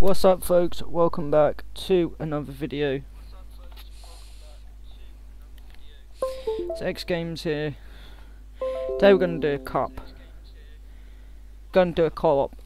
What's up, folks? Welcome back to another video. It's X Games here. Today we're gonna do a cup. Gonna do a co-op.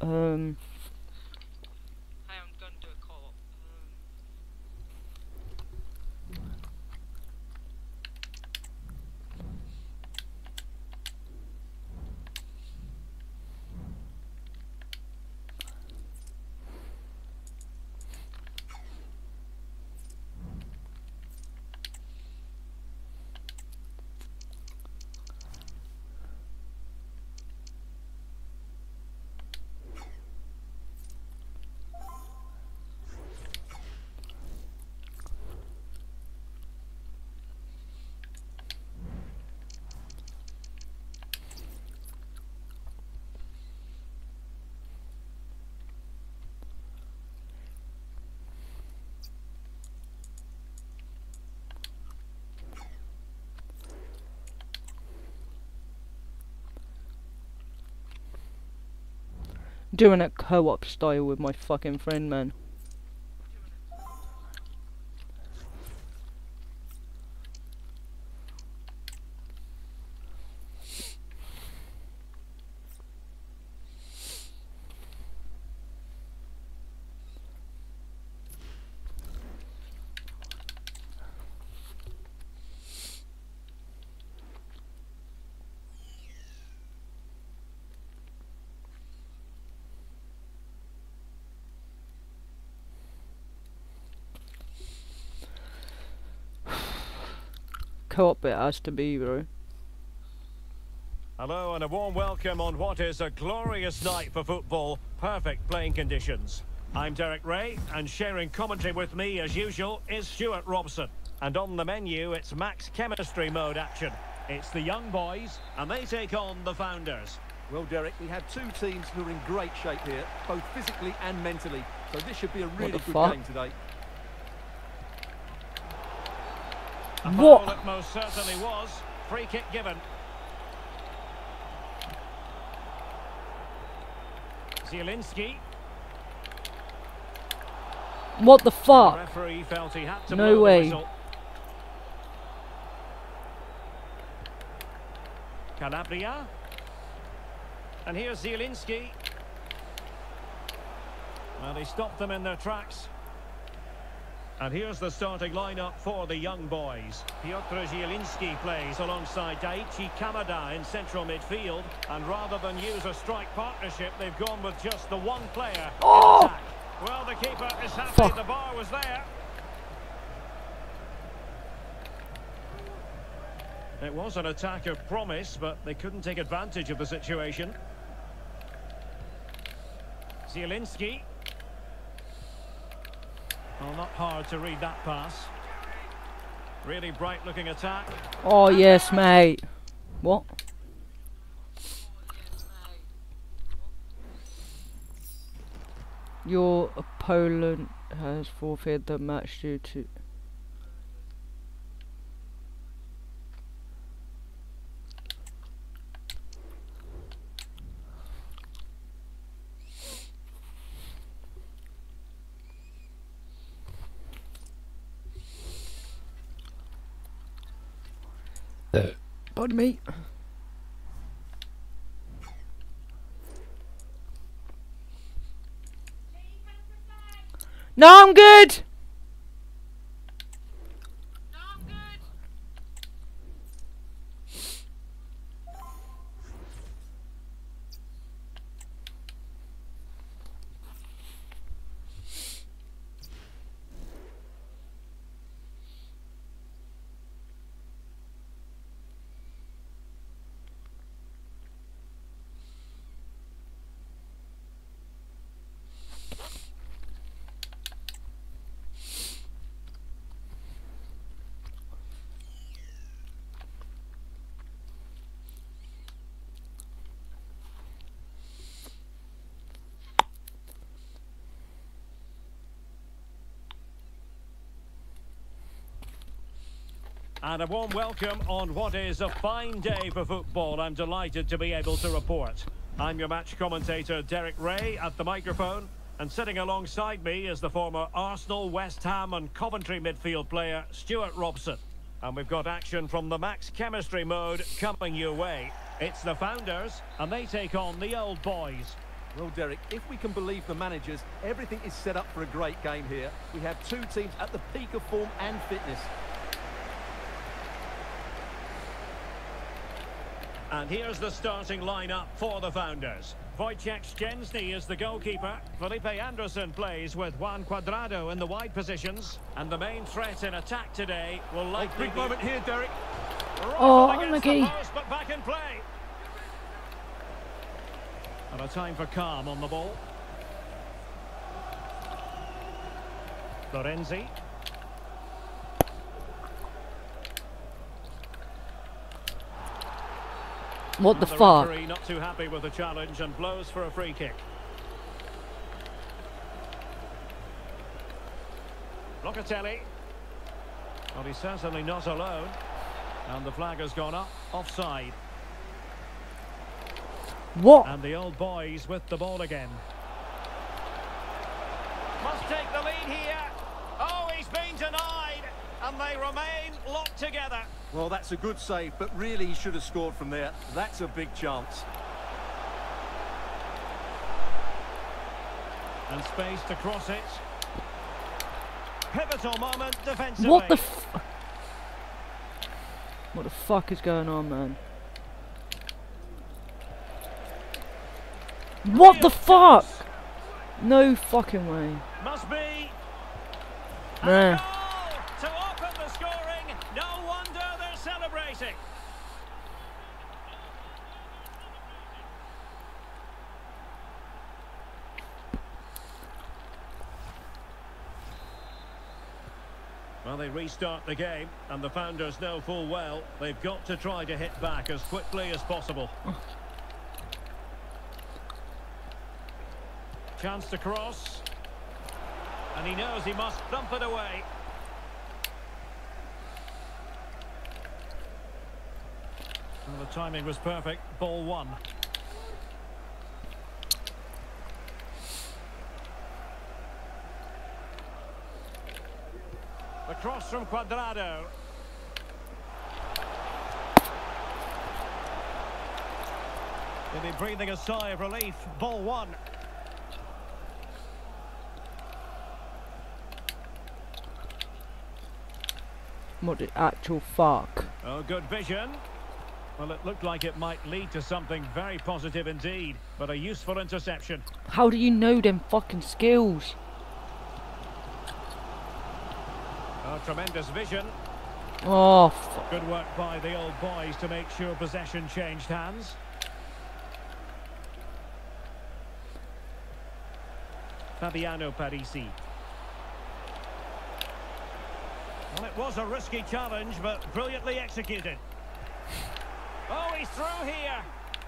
Doing a co-op style with my fucking friend, man. Co-op it has to be, bro. Hello and a warm welcome on what is a glorious night for football. Perfect playing conditions. I'm Derek Ray, and sharing commentary with me as usual is Stuart Robson. And on the menu it's max chemistry mode action. It's the young boys and they take on the founders. Well, Derek, we have two teams who are in great shape here, both physically and mentally. So this should be a really good game today. A foul it most certainly was. Free kick given. Zielinski. What the fuck? The referee felt he had to no blow way. The whistle. Calabria. And here's Zielinski. Well, he stopped them in their tracks. And here's the starting lineup for the young boys. Piotr Zielinski plays alongside Daichi Kamada in central midfield. And rather than use a strike partnership, they've gone with just the one player in attack. Well, the keeper is happy the bar was there. It was an attack of promise, but they couldn't take advantage of the situation. Zielinski. Well, not hard to read that pass. Really bright looking attack. Oh yes, mate. What? Your opponent has forfeited the match due to... Pardon me. No, I'm good. And a warm welcome on what is a fine day for football. I'm delighted to be able to report. I'm your match commentator, Derek Ray, at the microphone. And sitting alongside me is the former Arsenal, West Ham and Coventry midfield player, Stuart Robson. And we've got action from the Max Chemistry mode coming your way. It's the Founders, and they take on the Old Boys. Well, Derek, if we can believe the managers, everything is set up for a great game here. We have two teams at the peak of form and fitness. And here's the starting lineup for the Founders. Wojciech Szczęsny is the goalkeeper. Felipe Anderson plays with Juan Cuadrado in the wide positions. And the main threat in attack today will likely big moment here, Derek. Oh, unlucky. But back in play. And a time for calm on the ball. Lorenzi. What the And fuck? referee not too happy with the challenge and blows for a free kick. Locatelli. Well, he's certainly not alone. And the flag has gone up. Offside. What? And the Old Boys with the ball again. Must take the lead here. Oh, he's been denied. And they remain locked together. Well, that's a good save, but really he should have scored from there. That's a big chance. And space to cross it. Pivotal moment defensively. What the What the fuck is going on, man? What the fuck? No fucking way. Must be. Nah. Goal to open the scoring. No wonder they're celebrating. Well, they restart the game, and the Founders know full well they've got to try to hit back as quickly as possible. Chance to cross. And he knows he must thump it away. Well, the timing was perfect. Ball one. The cross from Cuadrado. He'll be breathing a sigh of relief. Ball one. What the actual fuck? Oh, good vision. Well, it looked like it might lead to something very positive indeed, but a useful interception. How do you know them fucking skills? Oh, tremendous vision. Oh, fuck. Good work by the Old Boys to make sure possession changed hands. Fabiano Parisi. Well, it was a risky challenge, but brilliantly executed. Oh, he's through here.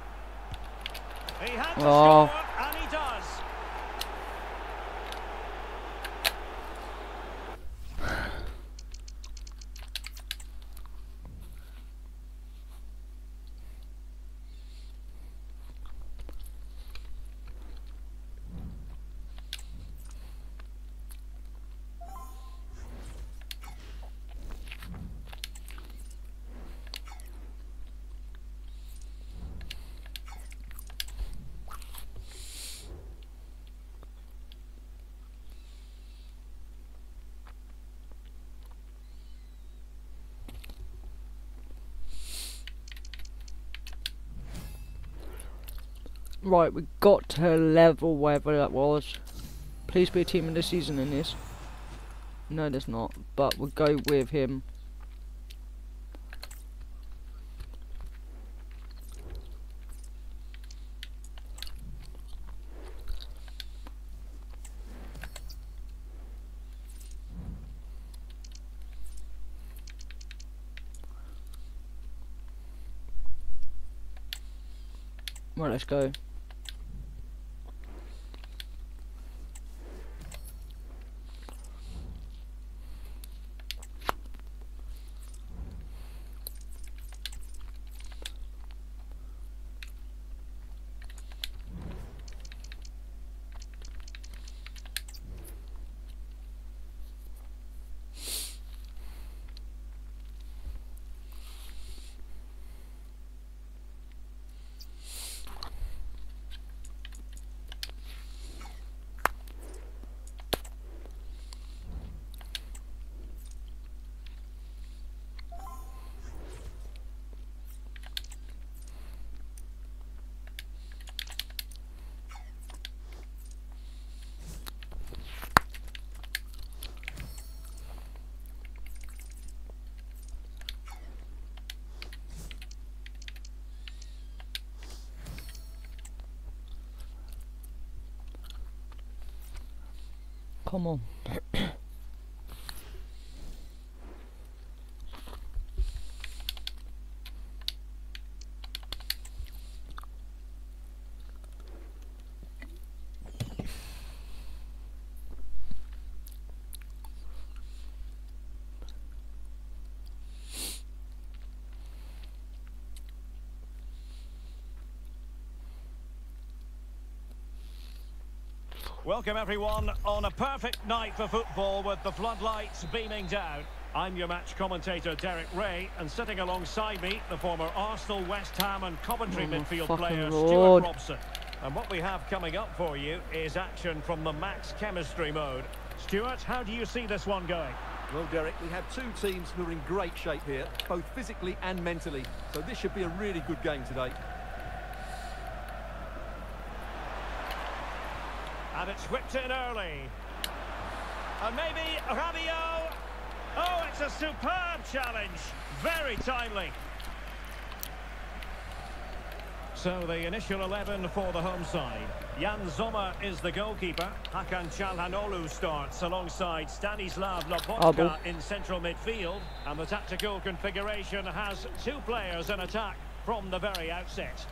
He had to score, and he does. Right, we got to level wherever that was. Please be a team of the season in this. No, there's not. But we'll go with him. Right, let's go. Come on. Welcome everyone on a perfect night for football with the floodlights beaming down. I'm your match commentator Derek Ray, and sitting alongside me the former Arsenal, West Ham and Coventry midfield player Stuart Robson. And what we have coming up for you is action from the Max Chemistry mode. Stuart, how do you see this one going? Well, Derek, we have two teams who are in great shape here, both physically and mentally. So this should be a really good game today. And it's whipped in early. And maybe Rabiot. Oh, it's a superb challenge. Very timely. So the initial 11 for the home side. Jan Sommer is the goalkeeper. Hakan Çalhanoğlu starts alongside Stanislav Lobotka in central midfield. And the tactical configuration has two players in attack from the very outset.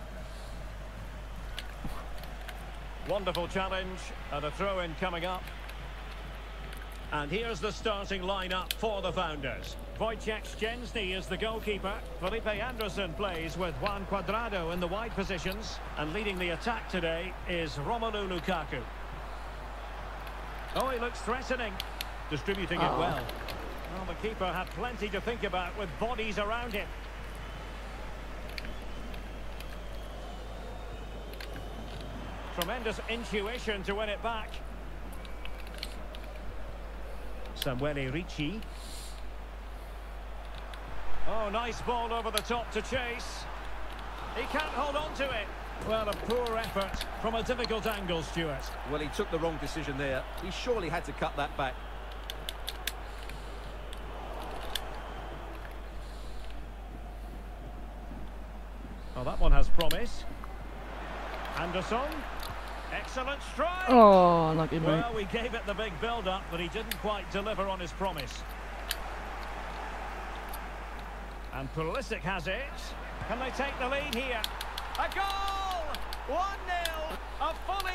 Wonderful challenge, and a throw-in coming up. And here's the starting lineup for the Founders. Wojciech Szczęsny is the goalkeeper. Felipe Anderson plays with Juan Cuadrado in the wide positions. And leading the attack today is Romelu Lukaku. Oh, he looks threatening. Distributing it well. Well, the keeper had plenty to think about with bodies around him. Tremendous intuition to win it back. Samuele Ricci. Oh, nice ball over the top to chase. He can't hold on to it. Well, a poor effort from a difficult angle, Stuart. Well, he took the wrong decision there. He surely had to cut that back. Oh, that one has promise. Anderson. Excellent strike. Oh, lucky mate. Well, we gave it the big build-up, but he didn't quite deliver on his promise. And Pulisic has it. Can they take the lead here? A goal! 1-0. A fully...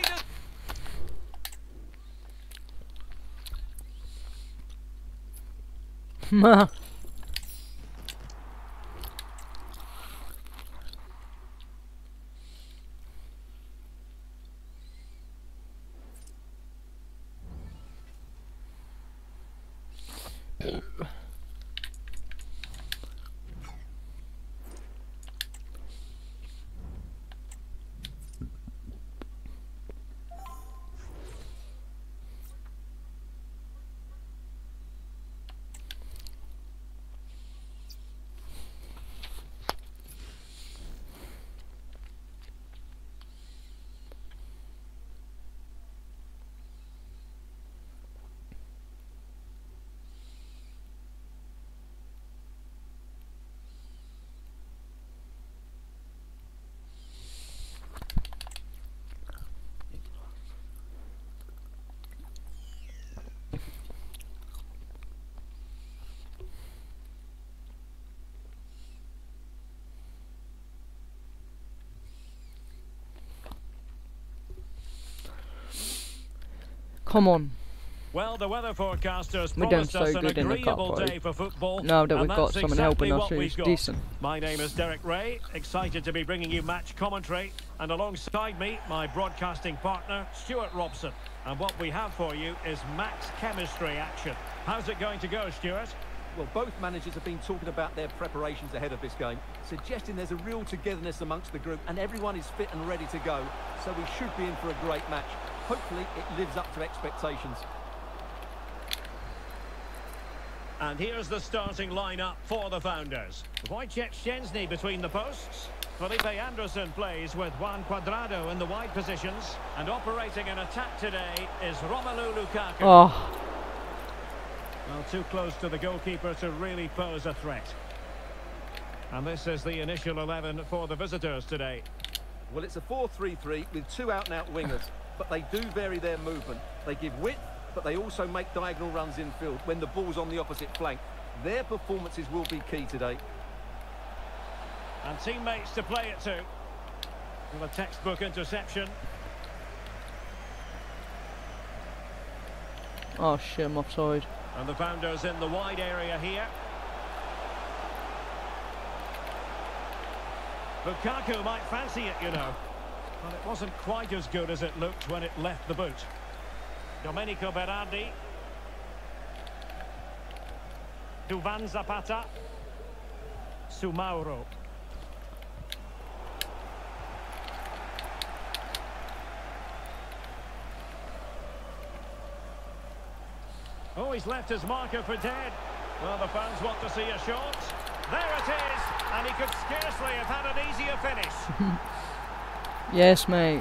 Come on. Well, the weather forecasters We're doing promised so us an good in the cup, agreeable right? day for football. Now that and we've got that's someone exactly helping us what we've who's got. decent. My name is Derek Ray, excited to be bringing you match commentary. And alongside me, my broadcasting partner, Stuart Robson. And what we have for you is Max Chemistry action. How's it going to go, Stuart? Well, both managers have been talking about their preparations ahead of this game, suggesting there's a real togetherness amongst the group and everyone is fit and ready to go. So we should be in for a great match. Hopefully it lives up to expectations. And here's the starting lineup for the Founders. Wojciech Szczęsny between the posts. Felipe Anderson plays with Juan Cuadrado in the wide positions. And operating in attack today is Romelu Lukaku. Oh. Well, too close to the goalkeeper to really pose a threat. And this is the initial 11 for the visitors today. Well, it's a 4-3-3 with two out-and-out wingers, but they do vary their movement. They give width but they also make diagonal runs infield when the ball's on the opposite flank. Their performances will be key today. And teammates to play it to. With a textbook interception. Oh shit, I'm offside. And the founder's in the wide area here. Lukaku might fancy it, you know. But it wasn't quite as good as it looked when it left the boot. Domenico Berardi. Duvan Zapata. Sumauro. Oh, he's left his marker for dead. Well, the fans want to see a shot. There it is, and he could scarcely have had an easier finish. Yes, mate.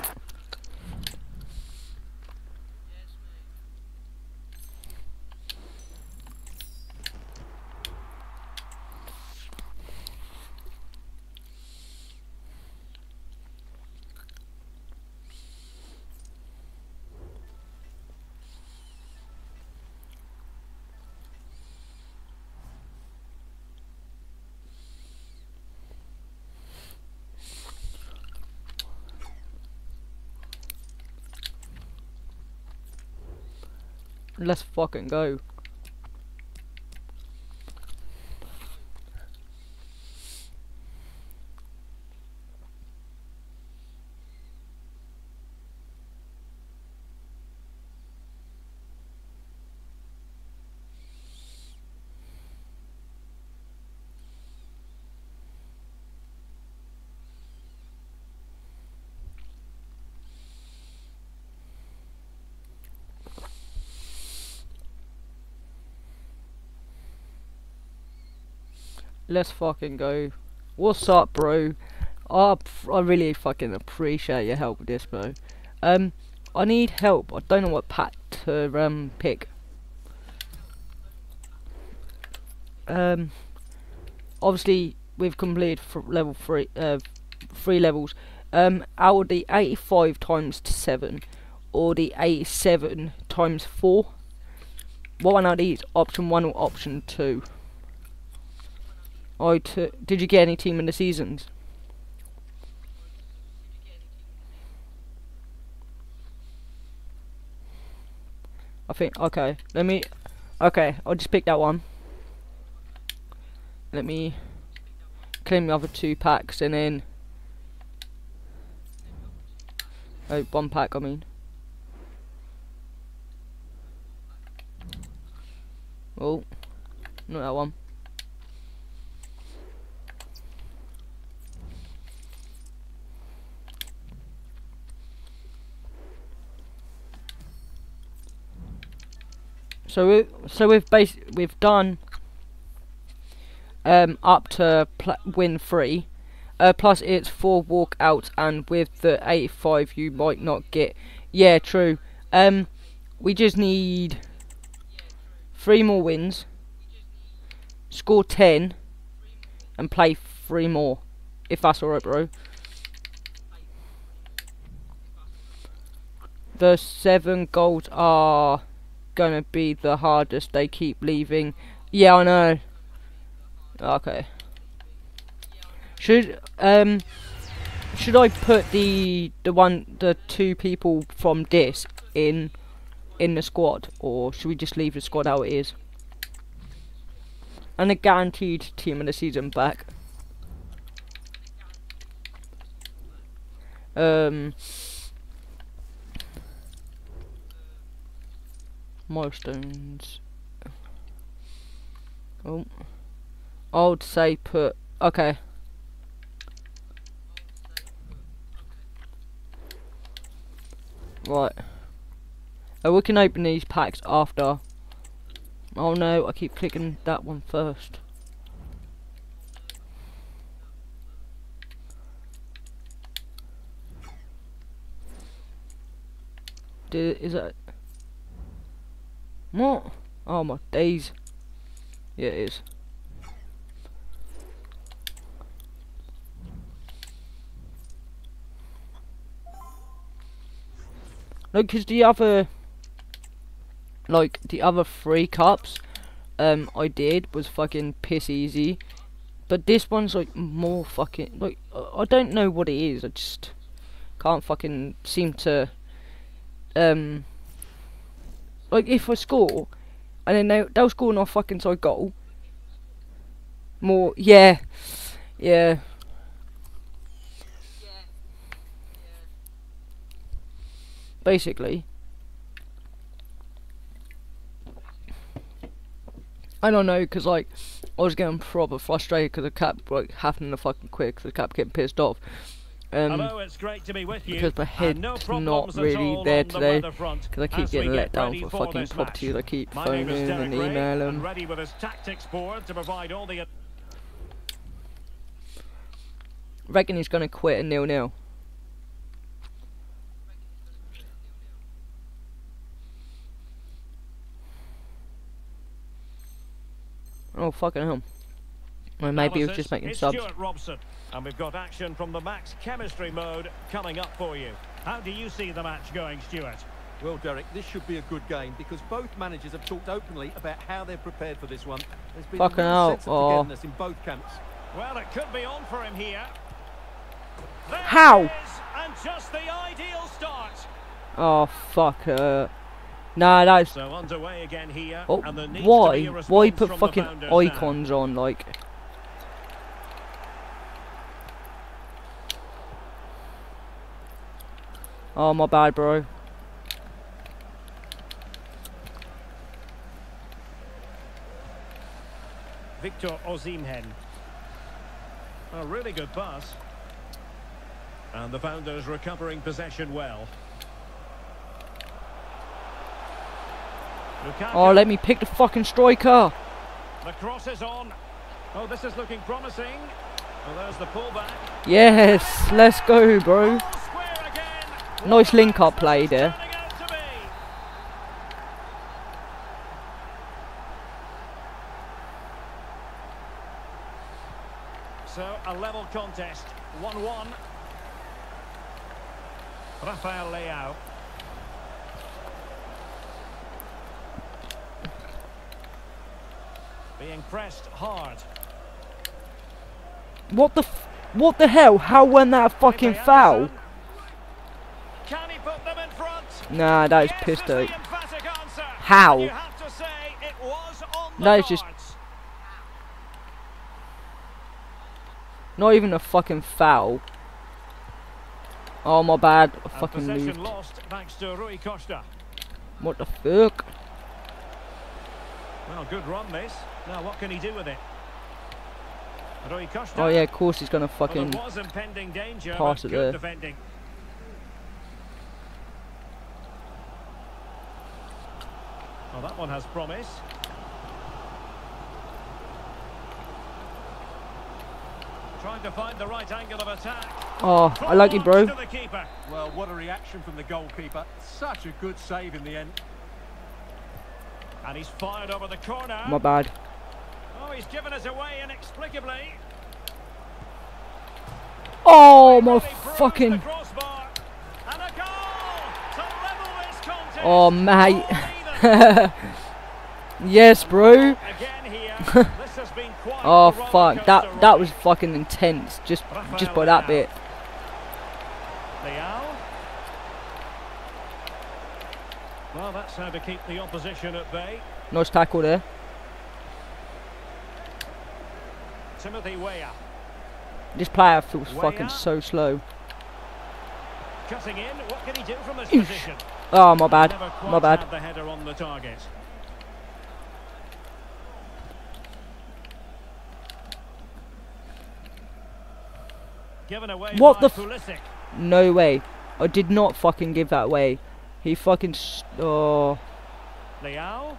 Let's fucking go. Let's fucking go. What's up, bro? I really fucking appreciate your help with this, bro. I need help. I don't know what pack to pick. Obviously we've completed level 3, 3 levels. Out of the 85 times 7 or the 87 times 4. What one out of these? Option 1 or option 2? Did you get any team in the seasons? I think, okay, I'll just pick that one. Let me claim the other 2 packs and then, oh, 1 pack I mean. Oh, not that one. So we've done up to win 3, plus it's 4 walkouts, and with the 85 you might not get. Yeah, true. We just need 3 more wins, score 10, and play 3 more. If that's alright, bro. The 7 goals are gonna be the hardest. They keep leaving. Yeah, I know. Okay. Should I put the 2 people from this in the squad, or should we just leave the squad how it is? And a guaranteed team of the season back. Milestones. Oh, I would say put. Okay. Right. We can open these packs after. Oh no, I keep clicking that one first. Is that what? Oh my days. Yeah, it is. No, because the other like the other 3 cups I did was fucking piss easy, but this one's like more fucking like I don't know what it is. I just can't fucking seem to like if I score and then they'll score an off fucking side goal. More yeah. Basically, I don't know, cause like I was getting proper frustrated because the cap like happening to fucking quick, cause the cap getting pissed off. Hello, it's great to be with you. Because my head's not really there today, because I keep getting let down for fucking properties. I keep phoning and emailing. Ready with his tactics board to provide all the. Reckon he's gonna quit at 0-0. Oh fucking hell! Well, maybe he was just making subs. Stuart Robson, and we've got action from the Max Chemistry mode coming up for you. How do you see the match going, Stuart? Well, Derek, this should be a good game because both managers have talked openly about how they're prepared for this one. There's been Fucking a hell! sense of togetherness in both camps. Well, it could be on for him here. There How? it is, and just the ideal start. Oh fuck! Nah, that's. So underway again here. Oh, And there needs to why? be a Why response put from the fucking founders now. icons on like? Oh my bad, bro. Victor Osimhen. A really good pass. And the founders recovering possession well. Lukaku. Oh, let me pick the fucking striker. The cross is on. Oh, this is looking promising. Well, there's the pullback. Yes, let's go, bro. All square again. Nice link-up play there. Turning out to be. So, a level contest. 1-1. Rafael Leao. Being pressed hard. What the hell? How went that fucking Felipe foul? Anderson. Can he put them in front? Nah, that is Yes, pissed is the out. emphatic answer. How? And you have to say it was on the That is just- cards. Not even a fucking foul. Oh my bad, I And fucking possession moved. lost thanks to Rui Costa. What the fuck? Well, good run this. Now what can he do with it? Rui Costa. Oh yeah, of course he's gonna Well, fucking. there was impending danger, pass but it good there. defending. Well, that one has promise. Trying to find the right angle of attack. Oh, I like you, bro. To the keeper. Well, what a reaction from the goalkeeper. Such a good save in the end. And he's fired over the corner. My bad. Oh, he's given us away inexplicably. Oh my Really bruised fucking. the crossbar. And a goal to level this contest. Oh mate. All even. Yes, bro. Again here. This has been quite Oh a roller fuck, coaster that was ride. fucking intense. Just Rafael by that Leao. bit. Leao. Well, that's how to keep the opposition at bay. Nice tackle there. Timothy Weah This player feels Weah. fucking so slow. cutting in. What can he do from this position? Oh my bad. Never quite My bad. had the header on the target. Given away What by the Pulisic. No way. I did not fucking give that away. He fucking. Oh. Leao.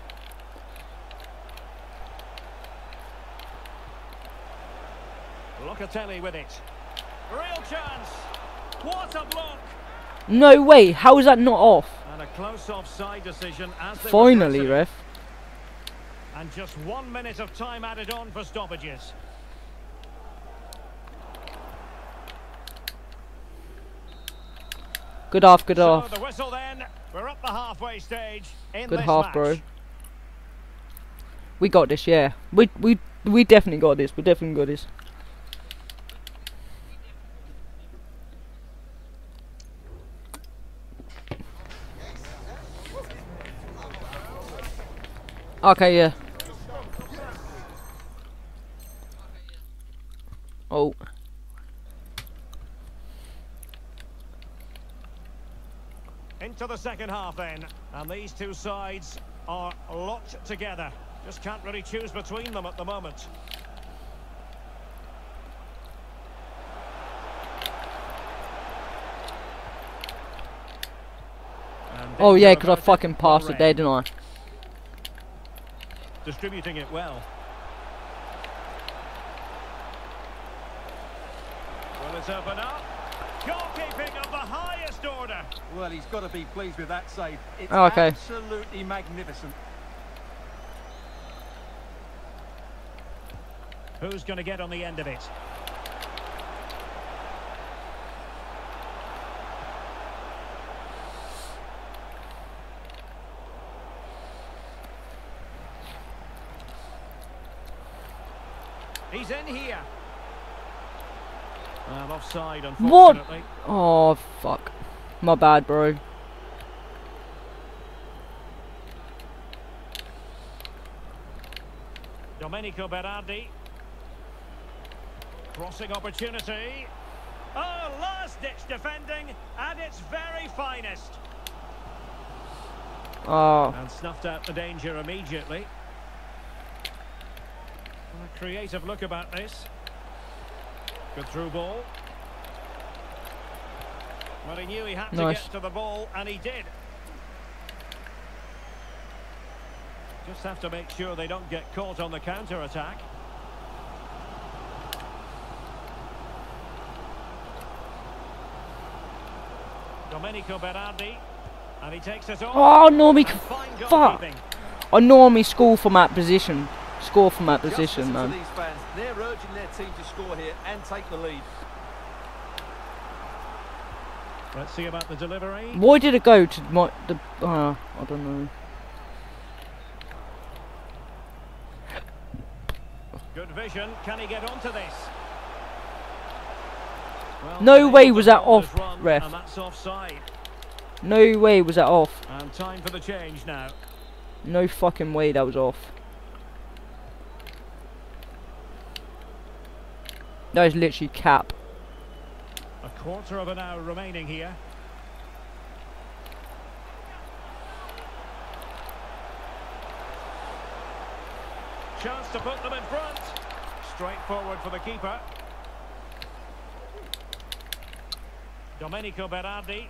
Locatelli with it. Real chance. What a block. No way. How is that not off? And a close offside decision as they Finally, were ref. And just 1 minute of time added on for stoppages. Good half, good So half. the whistle then. We're up the halfway stage in Good this half, match. bro. We got this, yeah. We definitely got this. We definitely got this. Okay, yeah. Oh. Into the second half then, and these two sides are locked together. Just can't really choose between them at the moment. And Oh yeah, danger because I about it, fucking passed it Bahrain. there, didn't I? Distributing it well. Will it open up? Goalkeeping of the highest order. Well, he's got to be pleased with that save. It's Oh, okay. absolutely magnificent. Who's going to get on the end of it? He's in here. Well, offside, What? unfortunately. Oh, fuck. My bad, bro. Domenico Berardi. Crossing opportunity. Oh, last-ditch defending at its very finest. Oh. And snuffed out the danger immediately. A creative look about this. Good through ball. Well, he knew he had to Nice. get to the ball, and he did. Just have to make sure they don't get caught on the counter-attack. Domenico Berardi. And he takes it on. Oh, normally, And fine fuck. goalkeeping. I normally score from that position. Score from that Just position, listen to man. these fans. They're urging their team to score here and take the lead. Let's see about the delivery. Why did it go to my I don't know. Good vision. Can he get onto this? Well, No unable way to was that hold off, his run, ref. And that's offside. No way was that off. And time for the change now. No fucking way that was off. That is literally cap. A quarter of an hour remaining here. Chance to put them in front. Straight forward for the keeper. Domenico Berardi.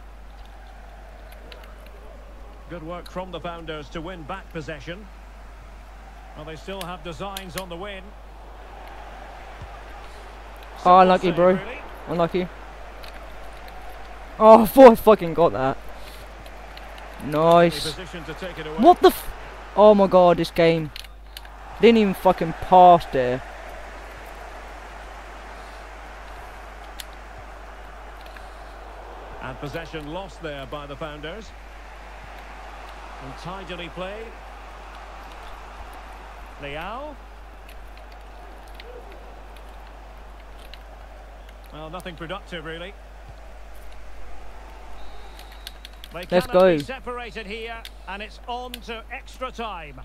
Good work from the Founders to win back possession. Well, they still have designs on the win. Oh, Simple unlucky, save, bro. really. Unlucky. Oh, I thought I fucking got that. Nice. Position to take it away. What the f— oh my god, this game. Didn't even fucking pass there. And possession lost there by the Founders. And tidily played. Leao. Well, nothing productive really. They Let's cannot go. be separated here, and it's on to extra time.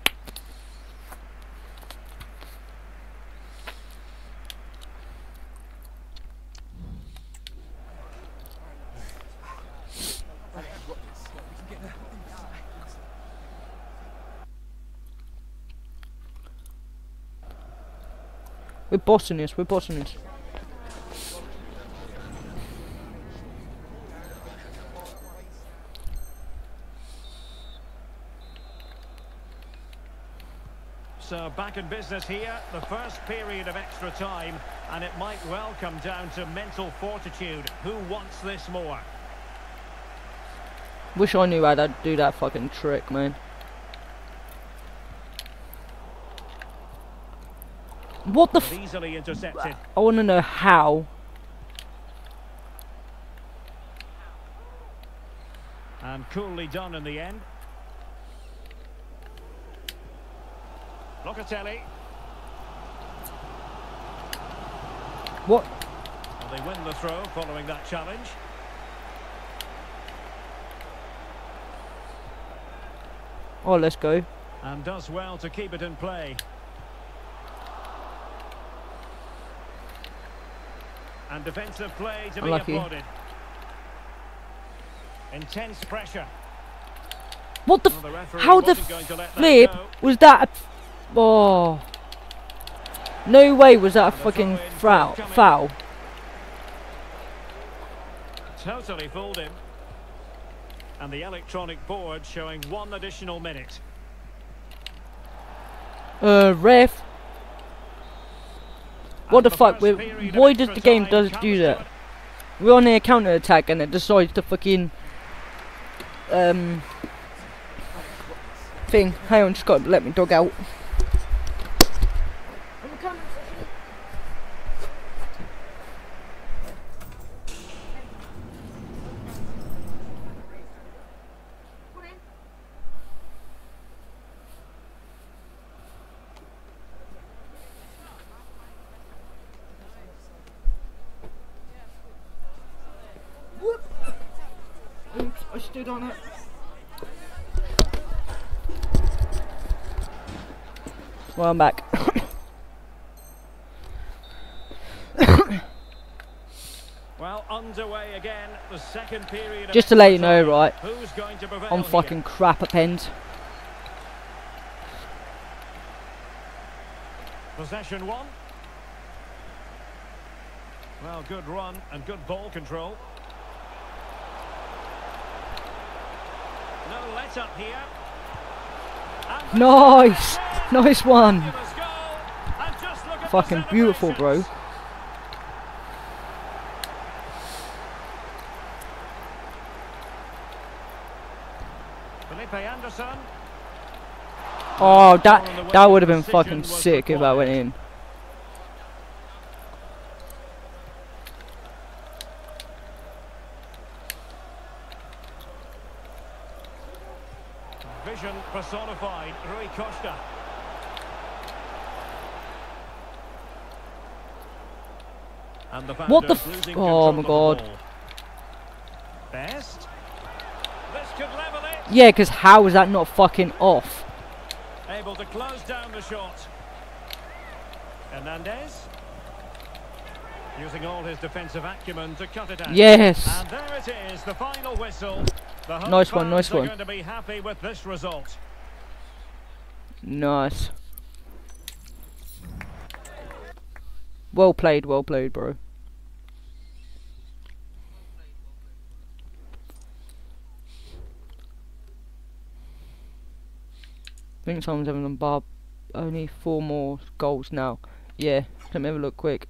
We're bossing this, we're bossing this. So back in business here, the first period of extra time, and it might well come down to mental fortitude. Who wants this more? Wish I knew how to do that fucking trick, man. What the f— Easily intercepted. I wanna know how. And coolly done in the end. Locatelli. What? Well, they win the throw following that challenge. Oh, let's go. And does well to keep it in play. And defensive play to Unlucky. be applauded. Intense pressure. What the? Well, the referee How the wasn't going to let that flip go. was that? Oh, no way was that a And a fucking throw-in foul. coming. Totally fooled him. And the electronic board showing 1 additional minute. Ref. What And the fuck? first period of Why does the extra game time does comes do to that? it. We're on a counter attack and it decides to fucking thing. Hang on, just got to let me dog out. Oops, I stood on it. Well, I'm back. Well, underway again. The second period. of Just to let you extra know, time. right, Who's going to prevail I'm here? fucking crap at pens. Possession 1. Well, good run and good ball control. No let up here. And Nice! Nice one! fabulous goal. And just look at the Fucking beautiful, bro. celebrations. Felipe Anderson. Oh, that would have been fucking sick if that went in. Vision personified, Rui Costa. And the What the Panthers f- losing oh control my of the God. ball. Best. This could level it. Yeah, because how is that not fucking off? Able to close down the shot. Hernandez. Using all his defensive acumen to cut it out. Yes! And there it is, the final whistle. The home Nice one, fans nice are one. going to be happy with this result. Nice. Well played, bro. I think someone's having them bar only 4 more goals now. Yeah, let me have a look quick.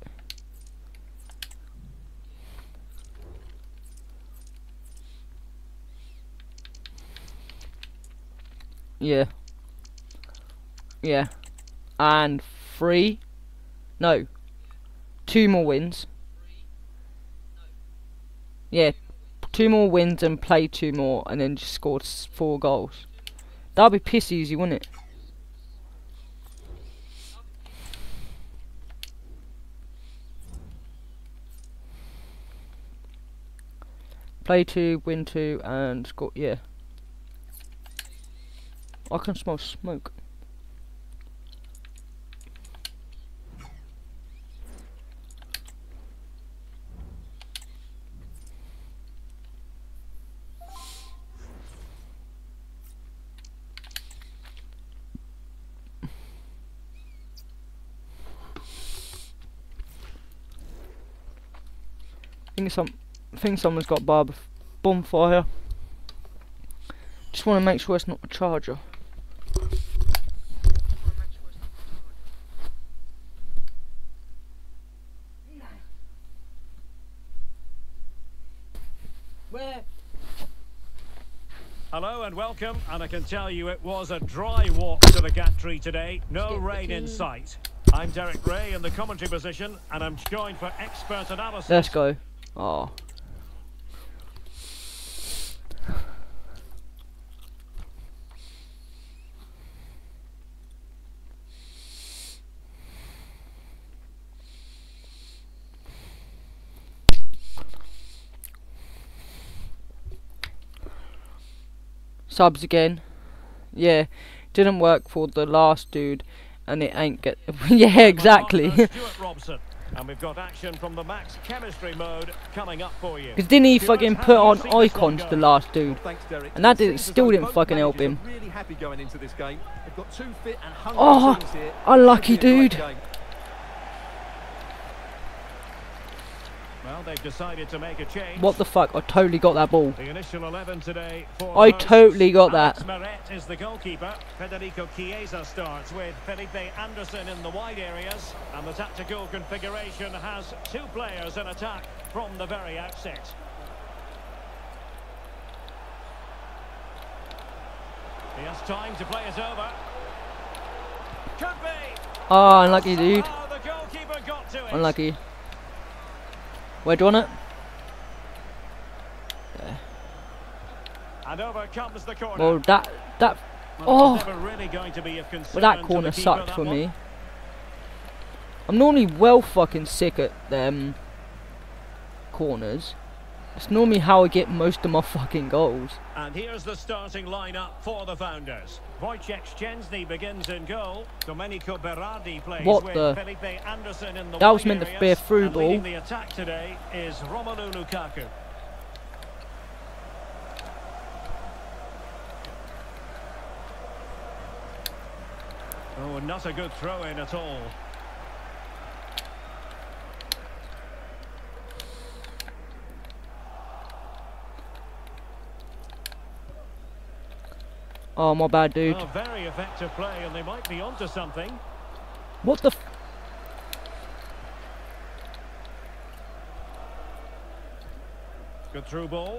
Yeah. Yeah. And 3. No. 2 more wins. Yeah. 2 more wins and play 2 more and then just scored 4 goals. That'll be piss easy, wouldn't it? Play 2, win 2 and score, yeah. I can smell smoke. I think someone's got bonfire. Just want to make sure it's not a charger. Where? Hello and welcome, and I can tell you it was a dry walk to the gantry today. No rain in sight. I'm Derek Ray in the commentary position, and I'm joined for expert analysis. Let's go. Oh. Subs again. Yeah, didn't work for the last dude, and it ain't get. Yeah, exactly. Stuart Robson. And we've got action from the max chemistry mode coming up for you. Because didn't he fucking put on icons, the last dude? Well, thanks, Derek. And that It seems still as though didn't both fucking help managers him. are really happy going into this game. They've got 2 fit and hungry Oh, teams here. unlucky Should be a great dude. game. Well, they've decided to make a change. What the fuck? I totally got that ball. The initial 11 today for I the hosts. totally got that. Alex Meret is the goalkeeper. Federico Chiesa starts with Felipe Anderson in the wide areas. And the tactical configuration has 2 players in attack from the very outset. He has time to play it over. Could be. Oh, unlucky dude. Oh, the goalkeeper got to it. Unlucky. Where do you want it? And over comes the corner. Well, that. Well, Oh, it's never really going to be a concern well, that to corner the keeper, sucked that for one. me. I'm normally well fucking sick at them corners. It's normally how I get most of my fucking goals. And here's the starting lineup for the Founders. Wojciech Szczęsny begins in goal. Domenico Berardi plays What with the- Felipe Anderson in the That was wide meant to be a areas. through And leading ball. the attack today is Romelu Lukaku. Oh, not a good throw-in at all. Oh, my bad, dude. Oh, very effective play, and they might be onto something. What the? Good through ball.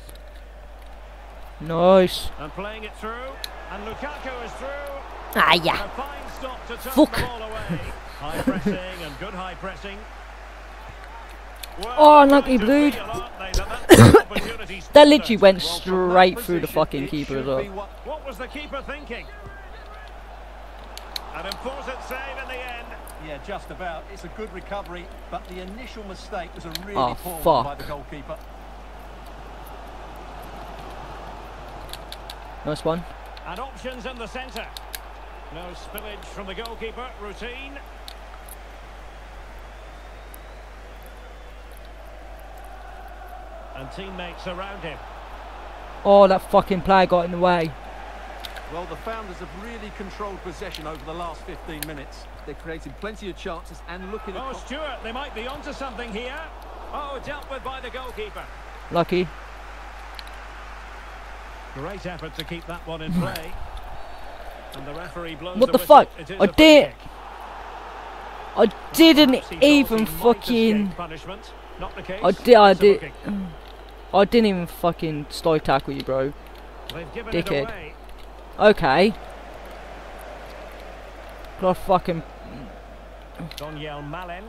Nice. And playing it through. And Lukaku is through. Ah, And yeah. a fine stop to turn Fuck. the ball away. High pressing and good high pressing. Well, Oh, they're unlucky going to dude. feel, aren't they, that that's the opportunity That literally squandered. went Well, from straight that through the position, fucking it keeper as should well. be what- What was the keeper thinking? An important save in the end. Yeah, just about. It's a good recovery, but the initial mistake was a really Oh, poor one fuck. by the goalkeeper. Nice one. And options in the centre. No spillage from the goalkeeper. Routine. And teammates around him. Oh, that fucking player got in the way. Well, the Founders have really controlled possession over the last 15 minutes. They're creating plenty of chances and looking Oh, at... Stuart, they might be onto something here. Oh, dealt with by the goalkeeper. Lucky. Great effort to keep that one in play. And the referee blows What the whistle. fuck? It is I a free did. kick. I didn't Perhaps he thought even he might fucking. escape punishment. Not the case. I It's a did. booking. I didn't even fucking slide tackle you, bro. They've given Dickhead. it away. Okay. God fucking. Daniel Malen.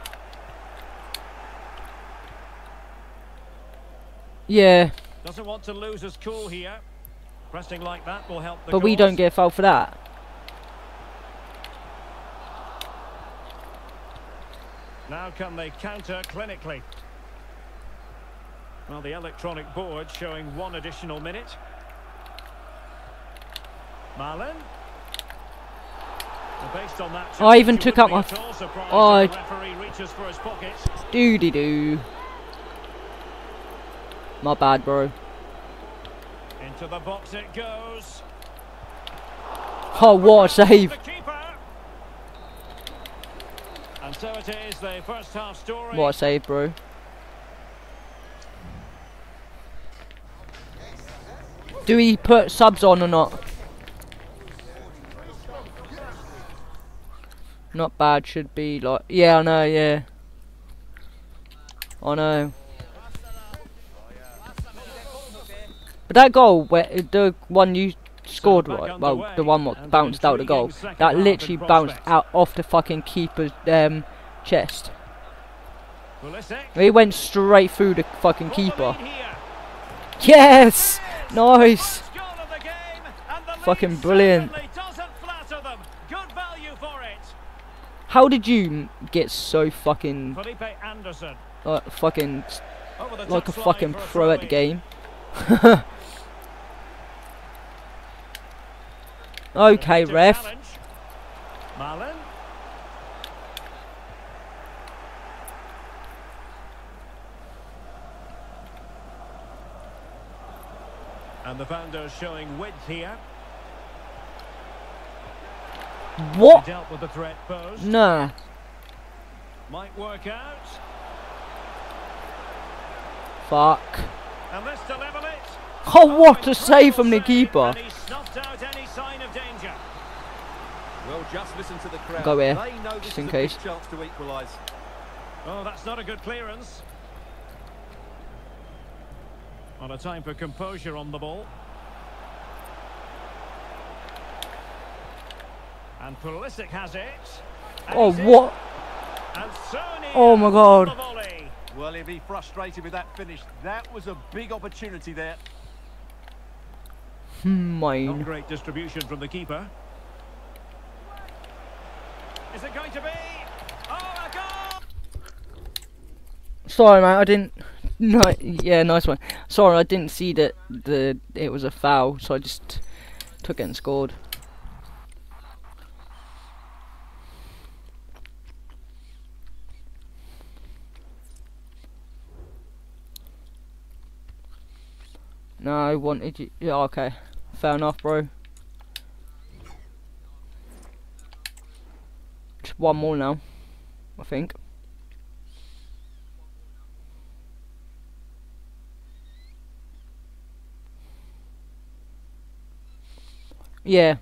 Yeah, Doesn't want to lose his cool here. Pressing like that will help the but we cause. don't get a foul for that. Now can they counter clinically? Well, the electronic board showing 1 additional minute. Malen. And based on that, I even you took wouldn't out be my at all surprised Oh, if the referee reaches for his pockets. Doody doo. My bad, bro. Into the box it goes. Oh, what a save. The keeper. And so it is, the first half story. What a save, bro. Do we put subs on or not? Not bad, should be like. Yeah, I know, yeah. I know. But that goal, where the one you scored, back right? Well, underway, the one what and an bounced out the goal. intriguing second That half literally in bounced prospect. out off the fucking keeper's chest. Pulisic. He went straight through the fucking For the keeper. lead here. Yes! Nice! First goal of the game, and the lead Fucking brilliant. certainly doesn't flatter them. Good value for it. How did you get so fucking Felipe Anderson. fucking Over the like a touchline fucking for pro at the throw-in. game? Okay, ref. Malin. And the Founders showing width here. What? He dealt with the threat posed. Nah. Might work out. Fuck. And this to level it. Oh, what a save from the keeper. And he snuffed out any sign of danger. Well, just listen to the crowd. Go here, They know this just in is a big case. chance to equalise. Oh, that's not a good clearance. On a time for composure on the ball. And Pulisic has it. And Oh, he's in. what? And Sony Oh my on God. the volley. Well, he'll be frustrated with that finish. That was a big opportunity there. Not Mine. great distribution from the keeper. Is it going to be? Oh, a goal! Sorry, mate. I didn't. No. Yeah, nice one. Sorry, I didn't see that it was a foul, so I just took it and scored. No, I wanted you. Yeah, okay. Fair enough, bro. Just one more now, I think. Yeah.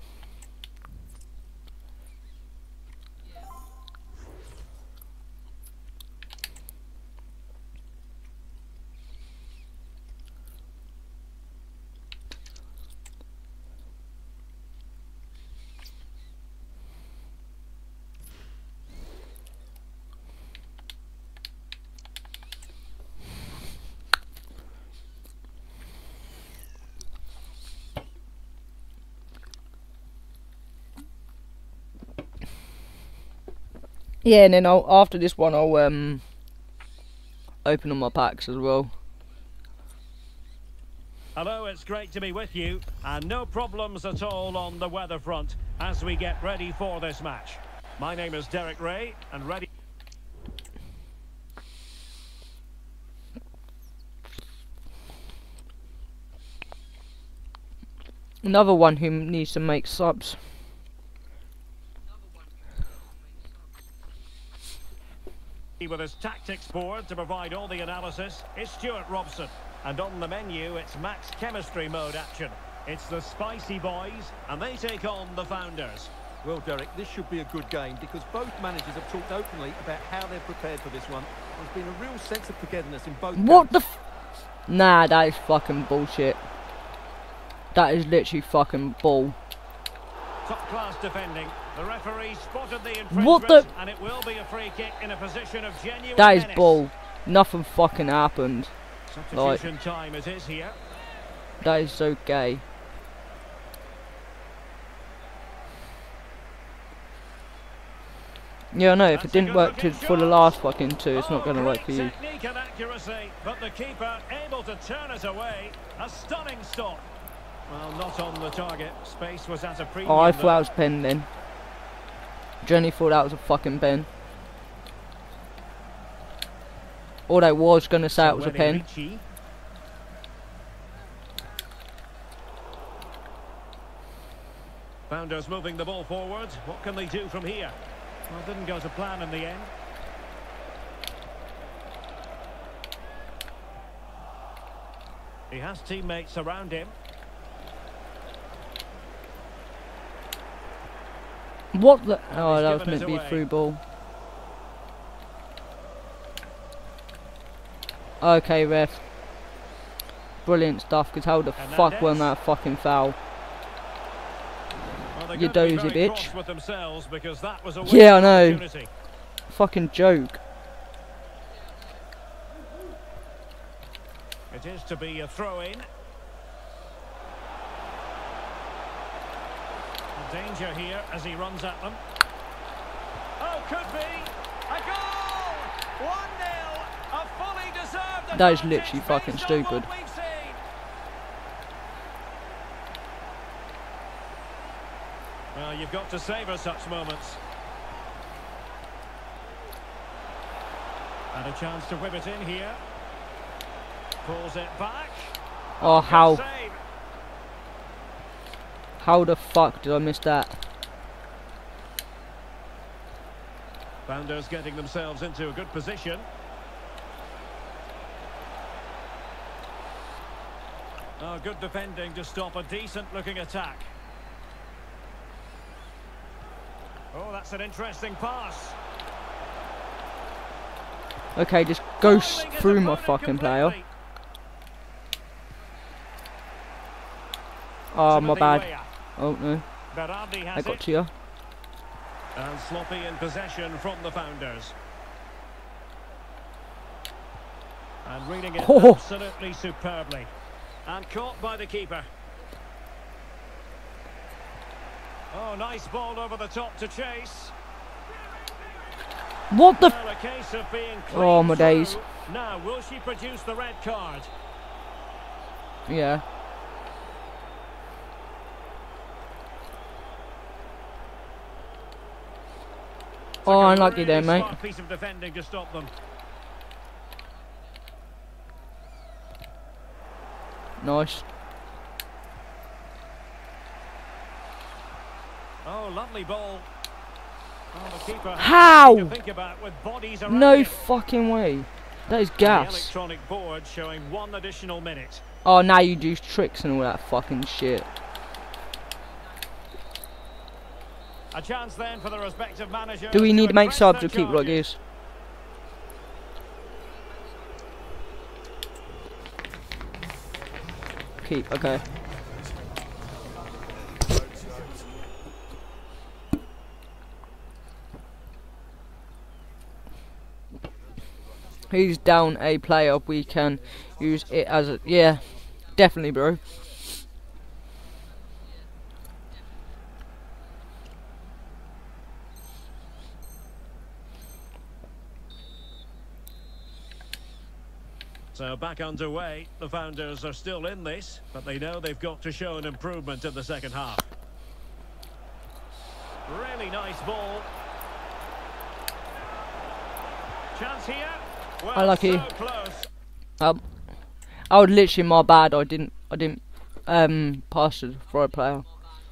Yeah, and then after this one, I'll open all my packs as well. Hello, it's great to be with you, and no problems at all on the weather front as we get ready for this match. My name is Derek Ray, and ready. Another one who needs to make subs. With his tactics board to provide all the analysis is Stuart Robson, and on the menu it's max chemistry mode action. It's the Spicy Boys, and they take on the Founders. Well, Derek, this should be a good game because both managers have talked openly about how they're prepared for this one. There's been a real sense of togetherness in both. What the f— Nah, that is fucking bullshit. That is literally fucking bull. Top class defending. The referee spotted the infringement, What the— and it will be a free kick in a position of genuine That is menace. bull. Nothing fucking happened. Substitution time it is here. That is so gay. Yeah, I know, if it That's a didn't good work looking for the shot. last fucking two, it's not gonna work for Great you. technique and accuracy, but the keeper able to turn it away. A stunning stop. Well, not on the target. Space was at a premium. Oh, I thought that was pen then. Jenny thought that was a fucking pen. Or I was gonna say it was a pen. Ricci. Founders moving the ball forward. What can they do from here? Well, it didn't go to plan in the end. He has teammates around him. What the— Oh, he's that was given meant it to be away. through ball. Okay, ref. Brilliant stuff, because how the fuck won that fucking foul? Well, they're You going to be dozy very bitch. cross with themselves because that was a Yeah, I wasted know. opportunity. Fucking joke. It is to be a throw-in. Danger here as he runs at them. Oh, could be a goal! 1-0, a fully deserved That is advantage literally fucking based on what stupid. we've seen. got to savour such moments. And a chance to whip it in here. Pulls it back. Oh, how? Save. How the fuck did I miss that? Founders getting themselves into a good position. Oh, good defending to stop a decent-looking attack. Oh, that's an interesting pass. Okay, just go Foiling his through my opponent fucking player. completely. Oh, my Timothy bad. Weah. Oh no, Berardi I has got it. to you. And sloppy in possession from the Founders. And reading it Oh. absolutely superbly. And caught by the keeper. Oh, nice ball over the top to chase. What the? Well, a case of being Oh, clean my days. through. Now, will she produce the red card? Yeah. Oh, Took a unlucky there, really mate. smart piece of defending to stop them. Nice. Oh, lovely ball. Oh, the keeper has How? something to think about with bodies around No him. fucking way. That is The gas. electronic board showing 1 additional minute. Oh, now you do tricks and all that fucking shit. A chance then for the respective managers. Do we need to make address subs their or keep like charges. this? Keep, okay. He's down a player. We can use it as a... Yeah, definitely, bro. So back underway. The Founders are still in this, but they know they've got to show an improvement in the second half. Really nice ball. Chance here. Well, Unlucky. so close. I would literally, my bad. I didn't pass it for a player.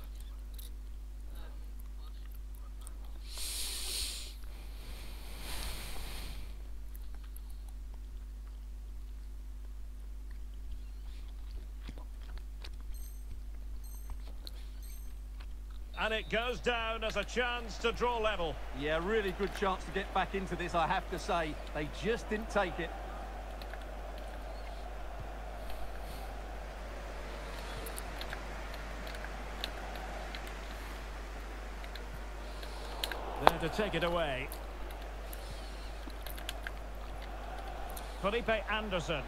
And it goes down as a chance to draw level. Yeah, really good chance to get back into this, I have to say. They just didn't take it. There to take it away. Felipe Anderson.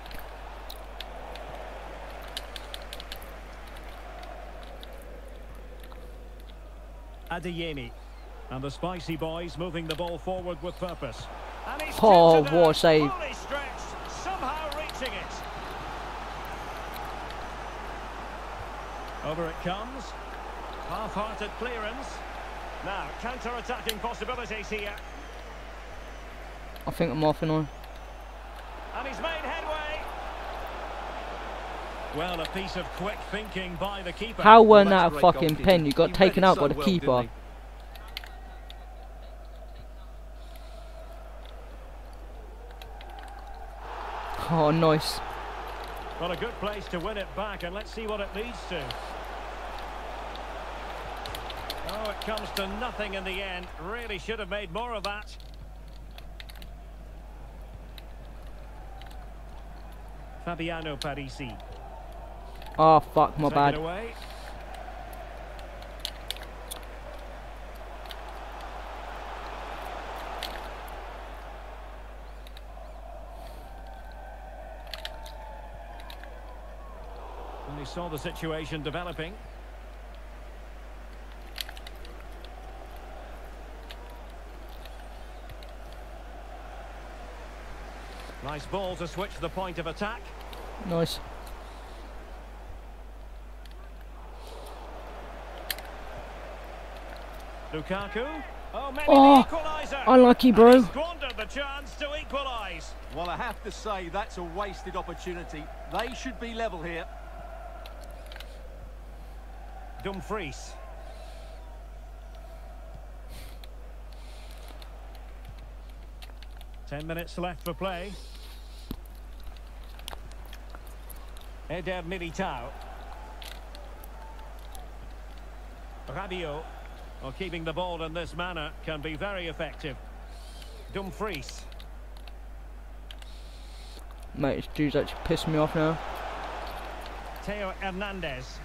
Adeyemi. And the Spicy Boys moving the ball forward with purpose. And he's Oh, tipped it what a out, save. fully stretched, somehow reaching it. Over it comes. Half-hearted clearance. Now, counter-attacking possibilities here. I think I'm off and on. And he's made headway. Well, a piece of quick thinking by the keeper. How Well, weren't that's that a great fucking goalkeeping. pen? You got He taken read it out by so the well, keeper. didn't he? Oh, nice. Well, a good place to win it back, and let's see what it leads to. Oh, it comes to nothing in the end. Really should have made more of that. Fabiano Parisi. Oh, fuck, my Take bad. it away. And he saw the situation developing. Nice ball to switch the point of attack. Nice. Lukaku. Oh, maybe Oh, the equaliser. unlucky, And bro. he squandered the chance to equalise. Well, I have to say, that's a wasted opportunity. They should be level here. Dumfries. Ten minutes left for play. Eder Militao. Rabiot. Well, keeping the ball in this manner can be very effective. Dumfries. Mate, this dude's actually pissing me off now. Theo Hernandez.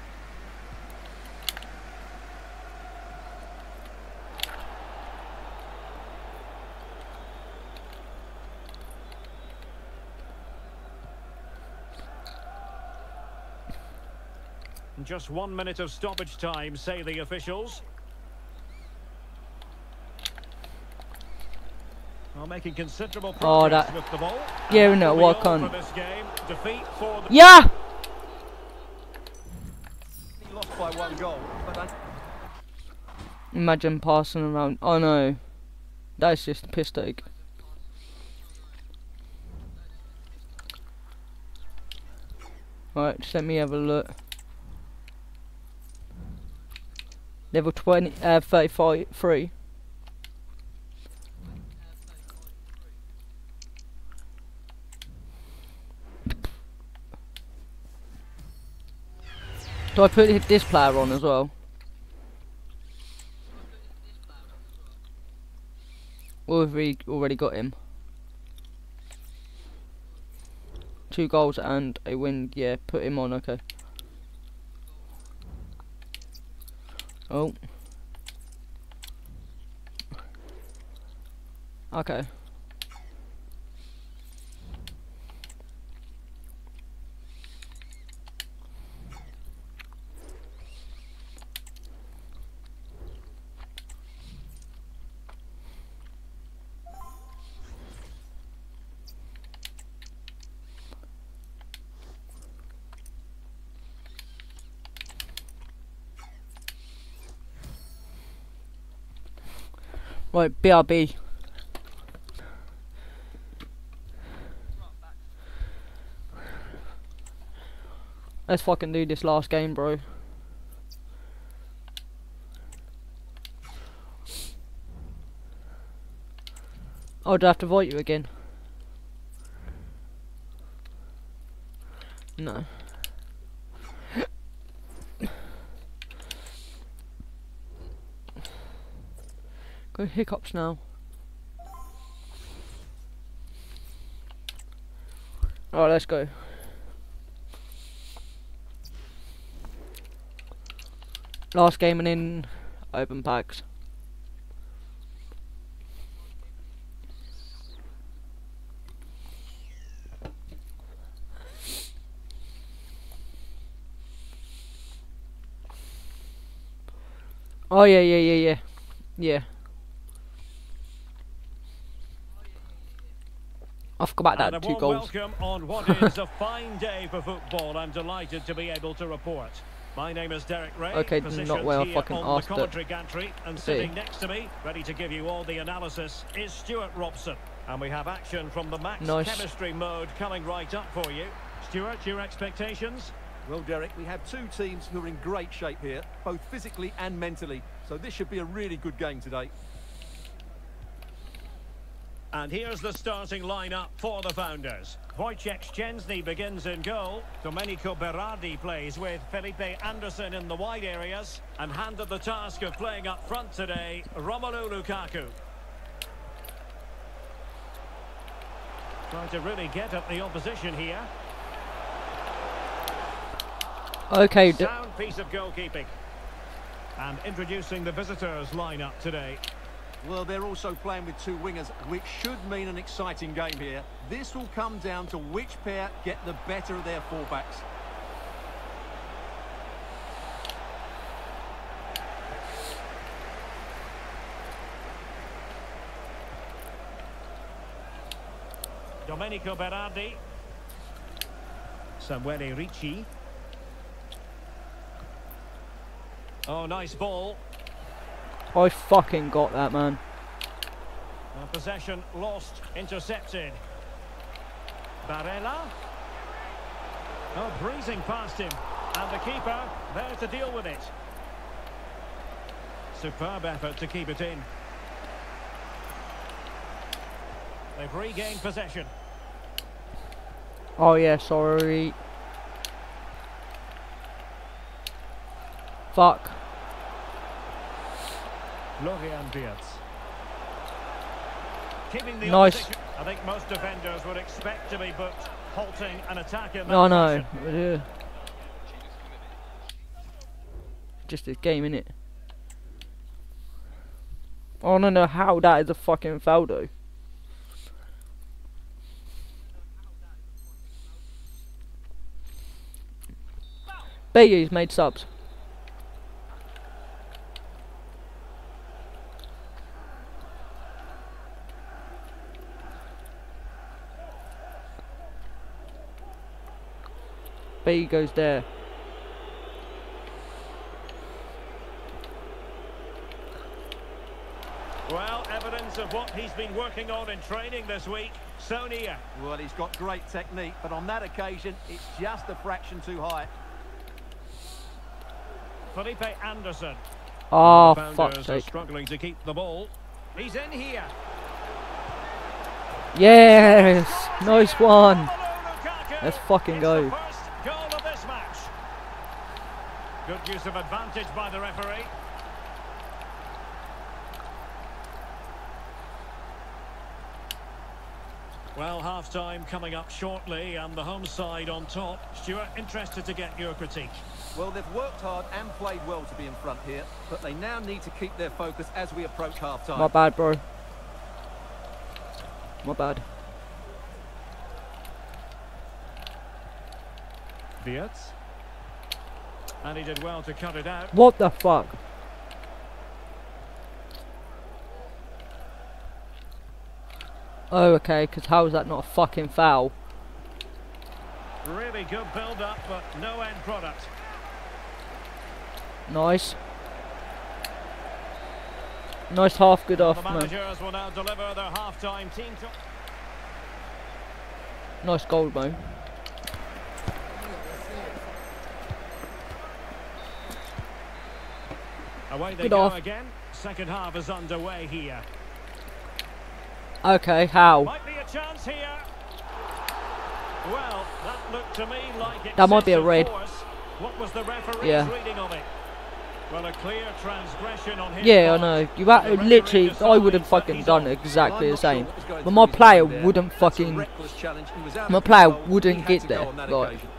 Just 1 minute of stoppage time, say the officials. Well, making considerable progress with the ball. Yeah, no, what can't. This game, defeat for the Yeah! He lost by 1 goal, but Imagine passing around. Oh no. That's just a piss take. Right, just let me have a look. Level 33. Do I put this player on as well? Or have we already got him? 2 goals and a win. Yeah, put him on, okay. Oh. Okay. Right, BRB. Let's fucking do this last game, bro. Oh, do I have to vote you again? No. Go hiccups now. Alright, let's go. Last game and in open packs. Oh yeah. I forgot about that. 2 goals. Welcome on what is a fine day for football. I'm delighted to be able to report. My name is Derek Ray. Okay, not where I fucking on asked the commentary gantry, and See. sitting next to me, ready to give you all the analysis, is Stuart Robson. And we have action from the max chemistry mode coming right up for you. Stuart, your expectations? well, Derek, we have 2 teams who are in great shape here, both physically and mentally. So this should be a really good game today. And here's the starting lineup for the Founders. Wojciech Szczęsny begins in goal. Domenico Berardi plays with Felipe Anderson in the wide areas. And handed the task of playing up front today, Romelu Lukaku. Trying to really get at the opposition here. Okay. Sound piece of goalkeeping. And introducing the visitors lineup today. Well, they're also playing with 2 wingers, which should mean an exciting game here. This will come down to which pair get the better of their fullbacks. Domenico Berardi. Samuele Ricci. Oh, nice ball. I fucking got that, man. Possession lost, intercepted. Barella. Oh, breezing past him. And the keeper there to deal with it. Superb effort to keep it in. They've regained possession. Oh yeah, sorry. Fuck. Florian Wirtz. Keeping the Nice. opposition. I think most defenders would expect to be booked, halting an attack in that No, no. fashion. Just a game, innit? I don't know how that is a fucking foul, though. Bayou's made subs. Bayou goes there. Well, evidence of what he's been working on in training this week. Sonia. Well, he's got great technique, but on that occasion, it's just a fraction too high. Felipe Anderson. Oh, The fuck's founders are sake. struggling to keep the ball. He's in here. Yes! Nice one! Romelu Lukaku. Let's fucking It's go. the first goal of this match. Good use of advantage by the referee. Well, half-time coming up shortly and the home side on top. Stuart, interested to get your critique. Well, they've worked hard and played well to be in front here, but they now need to keep their focus as we approach half-time. My bad, bro. My bad. Wirtz. And he did well to cut it out. What the fuck? Oh, okay, because how is that not a fucking foul? Really good build-up, but no end product. Nice. Nice half, good off, The man. managers will now deliver their half-time team to... Nice goal, man. Away they Good go off. again. Second half is underway here. Okay, how? Might be a chance here. Well, that looked to me like That might be a excessive red. force. What was the referee's Yeah. reading of it? Well, a clear transgression on his Yeah, I part. know. The referee Literally, I would have decides that fucking he's done off. exactly I'm the not sure same. what was going But through my his player mind there. wouldn't That's a fucking... reckless challenge. He was out My of player control. wouldn't He had get to go there, on that like- occasion.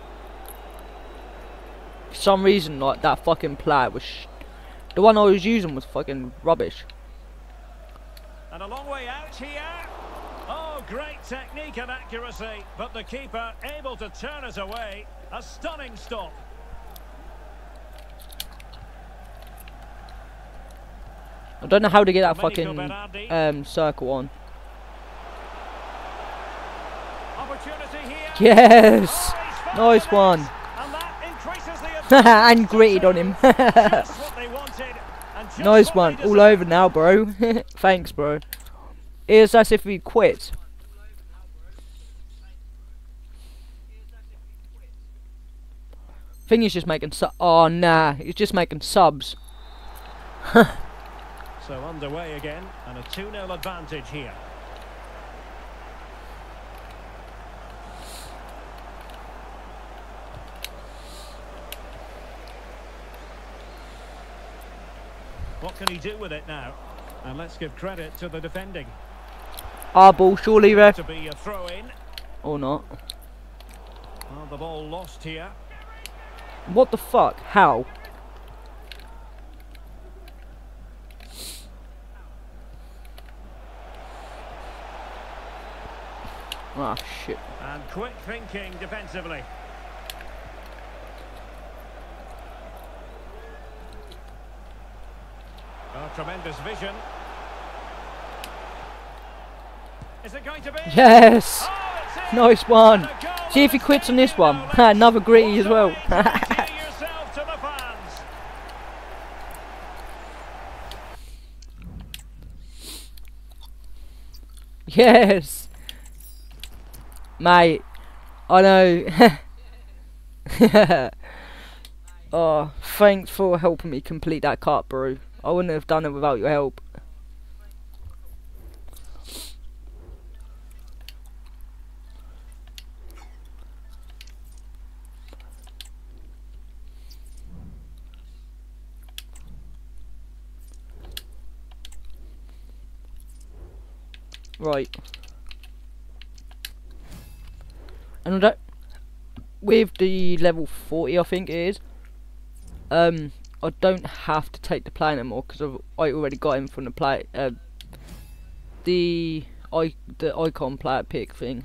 For some reason, like, that fucking player was... The one I was using was fucking rubbish. And a long way out here. Oh, great technique and accuracy, but the keeper able to turn it away. A stunning stop. I don't know how to get that Domenico fucking Berardi. circle on. Opportunity here. Yes! Oh, he's found Nice the net. one. And that increases the advantage And to gritted on him. two. Just what they wanted, and just Nice what one. they All deserved. over now, bro. Thanks, bro. It's as if we quit. I think he's just making oh, nah. He's just making subs. So underway again, and a 2-0 advantage here. What can he do with it now? And let's give credit to the defending. Our ball, surely, ref. To be a throw-in. Or not. Well, the ball lost here. What the fuck? How? Ah, shit. And quick thinking defensively. Oh, tremendous vision. Is it going to be? Yes! Oh, it's in. Nice one. And a goal See if he and a quits on this one. save. Now, Another gritty as well. what a way to endear yourself to the fans. Yes! Mate, I know. Oh, thanks for helping me complete that cut, bro. I wouldn't have done it without your help. Right. And with the level 40, I think it is, I don't have to take the play anymore because I already got him from the play, the icon player pick thing.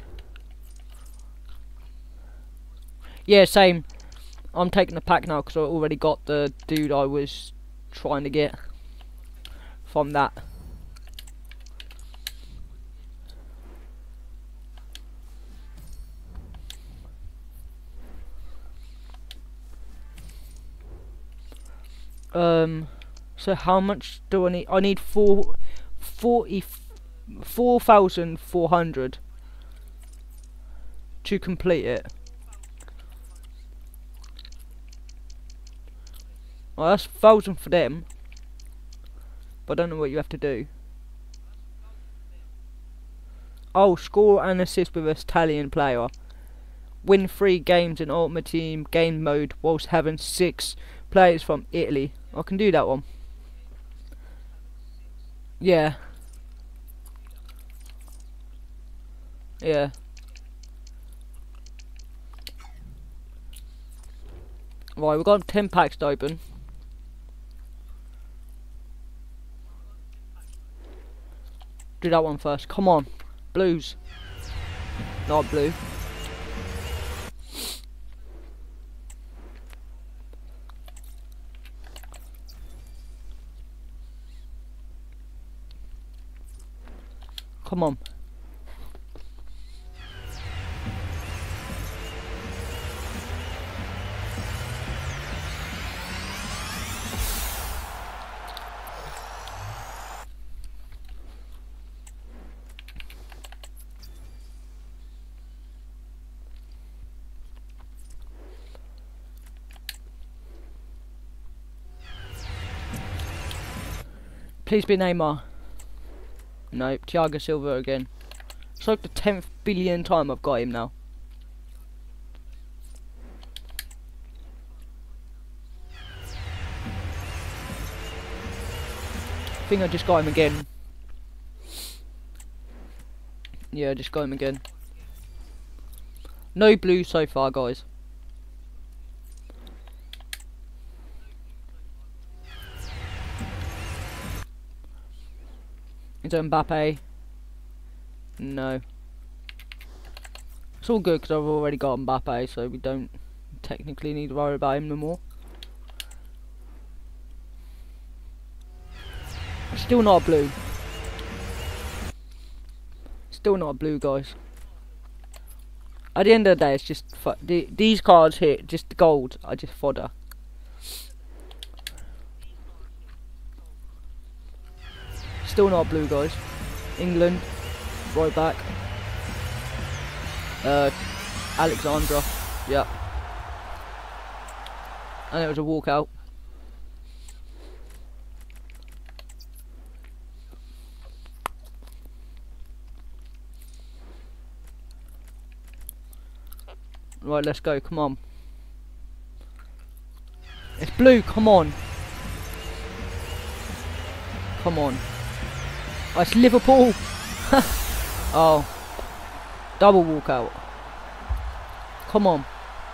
Yeah, same. I'm taking the pack now because I already got the dude I was trying to get from that. So how much do I need? I need 4,400 to complete it. Well, that's 1,000 for them, but I don't know what you have to do. Oh, score and assist with an Italian player. Win 3 games in Ultimate Team game mode whilst having 6 players from Italy. I can do that one. Yeah. Yeah. Right, we've got 10 packs to open. Do that one first. Come on. Blues. Not blue. Come on. Please be Neymar. Nope, Thiago Silva again. It's like the 10th billion time I've got him now. I think I just got him again. Yeah, I just got him again. No blue so far, guys. Is it Mbappe? No. It's all good because I've already got Mbappe, so we don't technically need to worry about him no more. Still not a blue. Still not a blue, guys. At the end of the day, it's just these cards here, just the gold, are just fodder. Still not blue, guys. England, right back. Alexandra, yeah. And it was a walkout. Right, let's go, come on. It's blue, come on. Come on. Oh, it's Liverpool. Oh. Double walkout. Come on.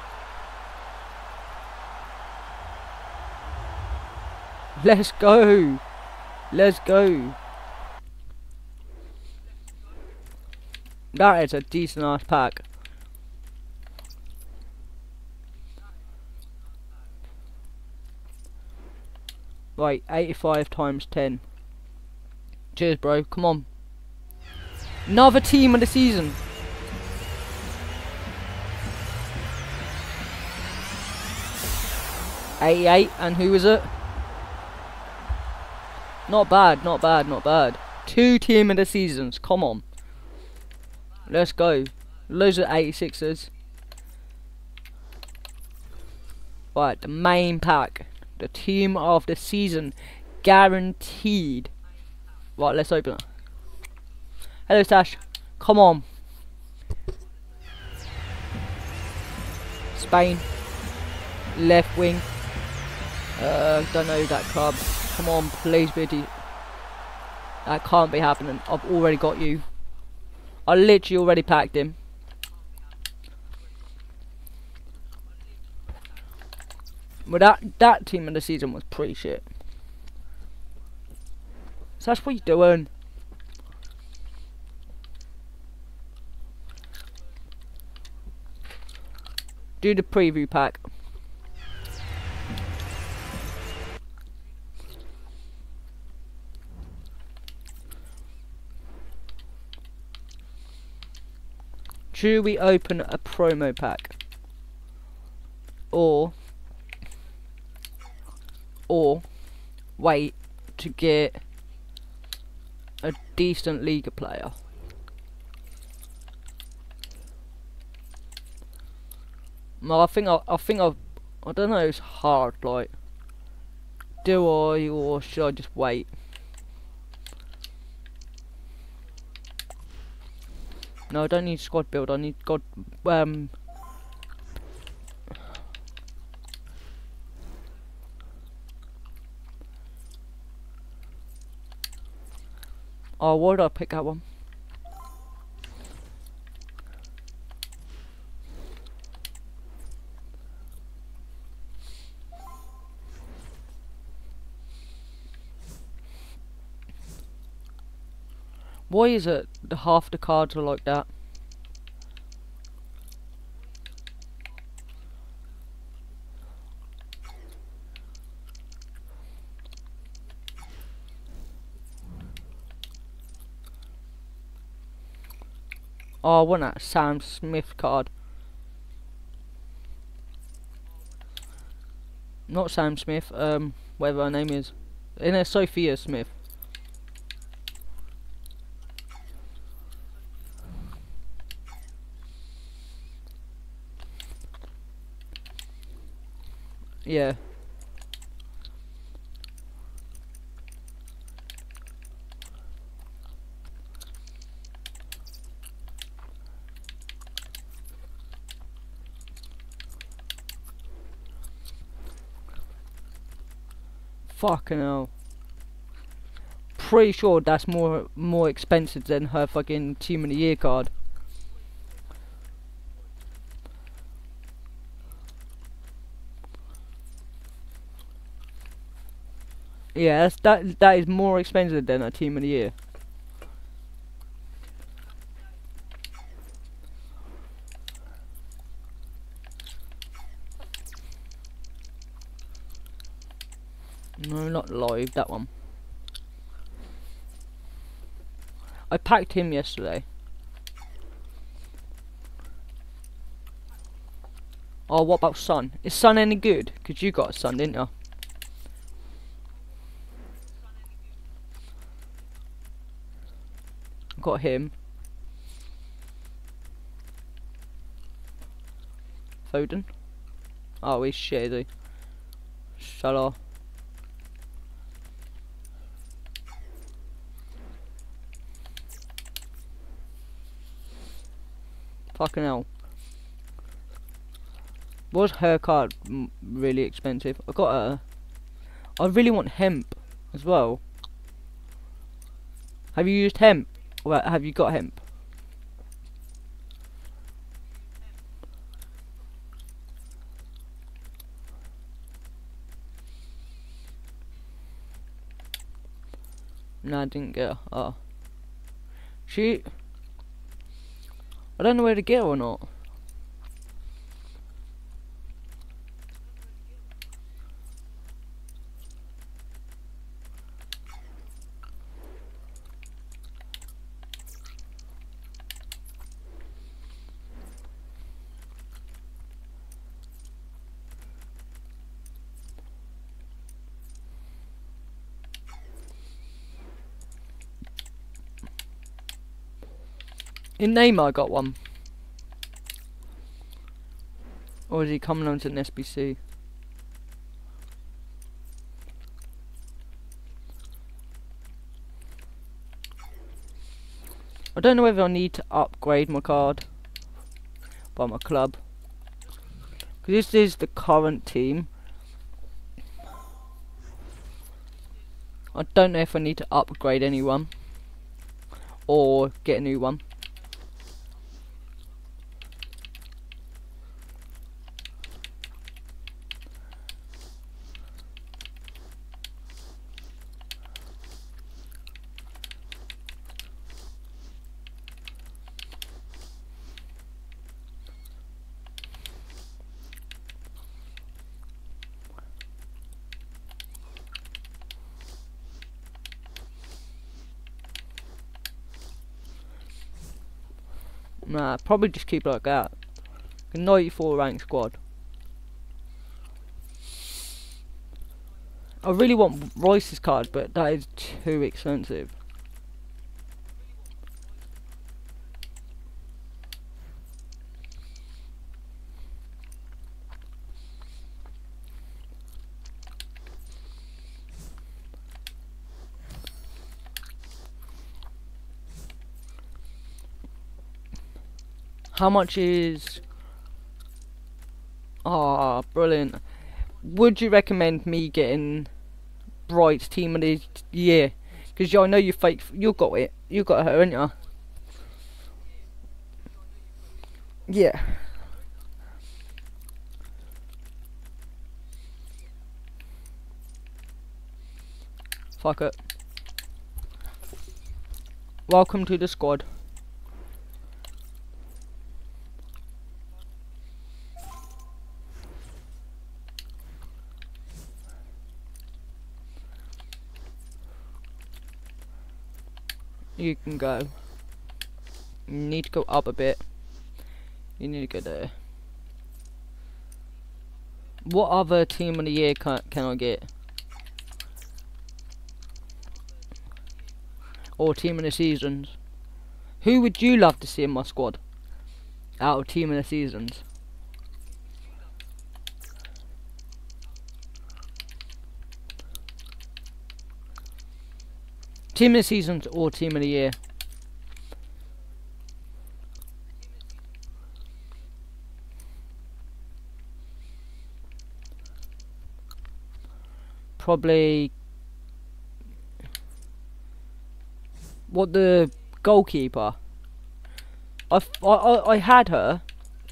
Let's go. Let's go. That is a decent ass pack. Right, 85 times 10. Cheers, bro. Come on. Another team of the season. '88, and who is it? Not bad, not bad, not bad. 2 team of the seasons. Come on. Let's go. Loads of 86ers. Right, the main pack. The team of the season. Guaranteed. Right, let's open it. Hello, Stash. Come on. Spain. Left wing. Don't know that club. Come on, please, Biddy. That can't be happening. I've already got you. I literally already packed him. Well, that team of the season was pretty shit. So that's what you doing. Do the preview pack. Should we open a promo pack? Or wait to get a decent Liga player? No, I don't know, it's hard, like, do I, or should I just wait? No, I don't need squad build, I need oh, why did I pick that one? Why is it the half the cards are like that? Oh, I want that Sam Smith card. Not Sam Smith, whatever her name is. In there, Sophia Smith. Yeah. Fucking hell. Pretty sure that's more expensive than her fucking Team of the Year card. Yeah, that is more expensive than a Team of the Year. No, not live, that one. I packed him yesterday. Oh, what about Son? Is Son any good? Because you got a Son, didn't you? Got him. Foden. Oh, he's shitty. Salah. Fucking hell. Was her card really expensive? I got a. I really want hemp as well. Have you used hemp? Well, have you got hemp? No, I didn't get her. Oh. She. I don't know where to get her or not. In Neymar got one. Or is he coming on to an SBC? I don't know whether I need to upgrade my card by my club. Because this is the current team. I don't know if I need to upgrade anyone or get a new one. Nah, probably just keep it like that. A 94 rank squad. I really want Royce's card, but that is too expensive. How much is... Ah, brilliant. Would you recommend me getting Bright's Team of the Year? Because I know you you got it. You got her, haven't you? Yeah. Fuck it. Welcome to the squad. You can go. You need to go up a bit. You need to go there. What other Team of the Year can I get? Or Team of the Seasons? Who would you love to see in my squad? Out of Team of the Seasons. Team of the Seasons or Team of the Year? Probably... What, the goalkeeper? I had her.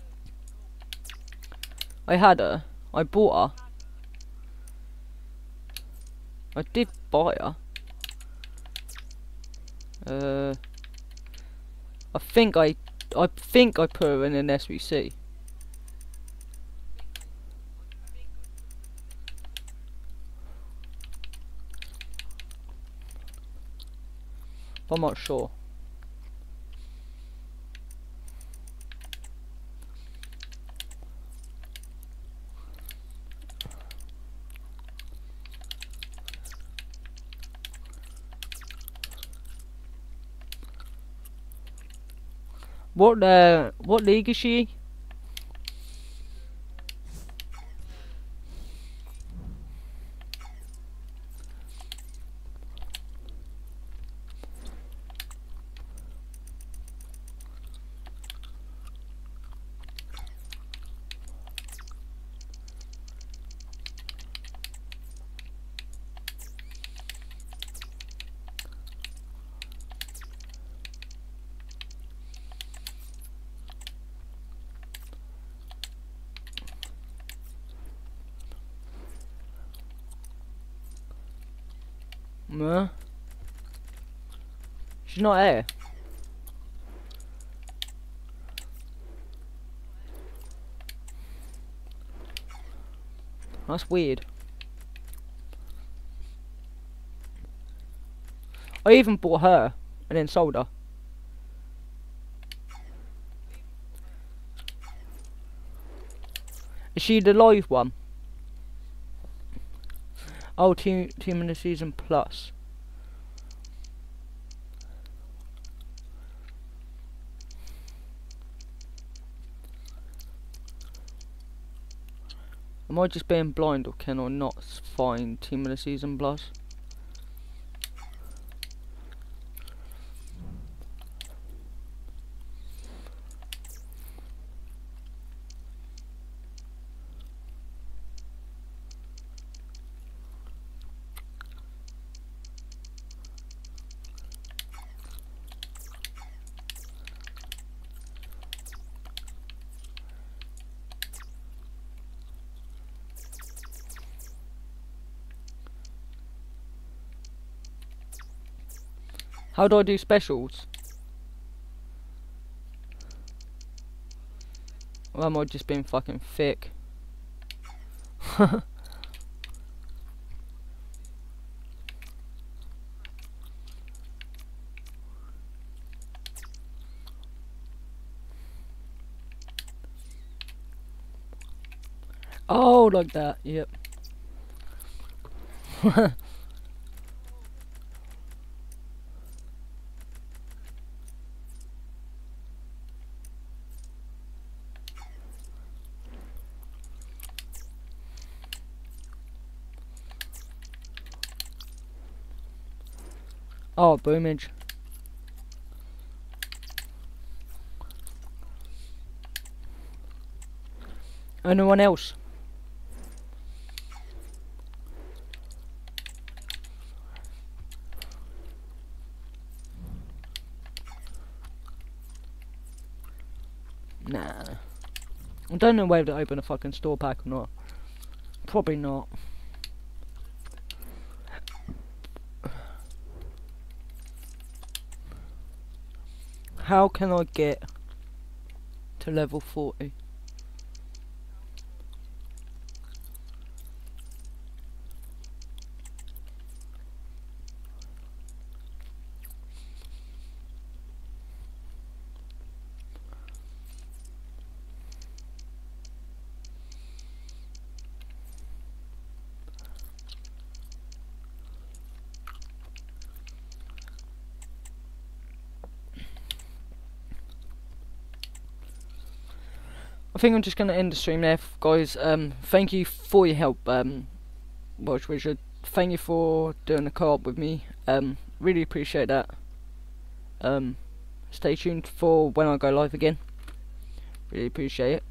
I bought her. I did buy her. I think I put her in an SBC. But I'm not sure. What league is she? She's not here. That's weird. I even bought her and then sold her. Is she the live one? Oh, team in the season plus. Am I just being blind, or can I not find Team of the Season plus? How do I do specials? Or am I just being fucking thick? Oh, like that, yep. Oh, boomage. Anyone else? Nah. I don't know whether to open a fucking store pack or not. Probably not. How can I get to level 40? I think I'm just gonna end the stream there, guys. Thank you for your help, Watch Wizard. Thank you for doing the co-op with me. Really appreciate that. Stay tuned for when I go live again. Really appreciate it.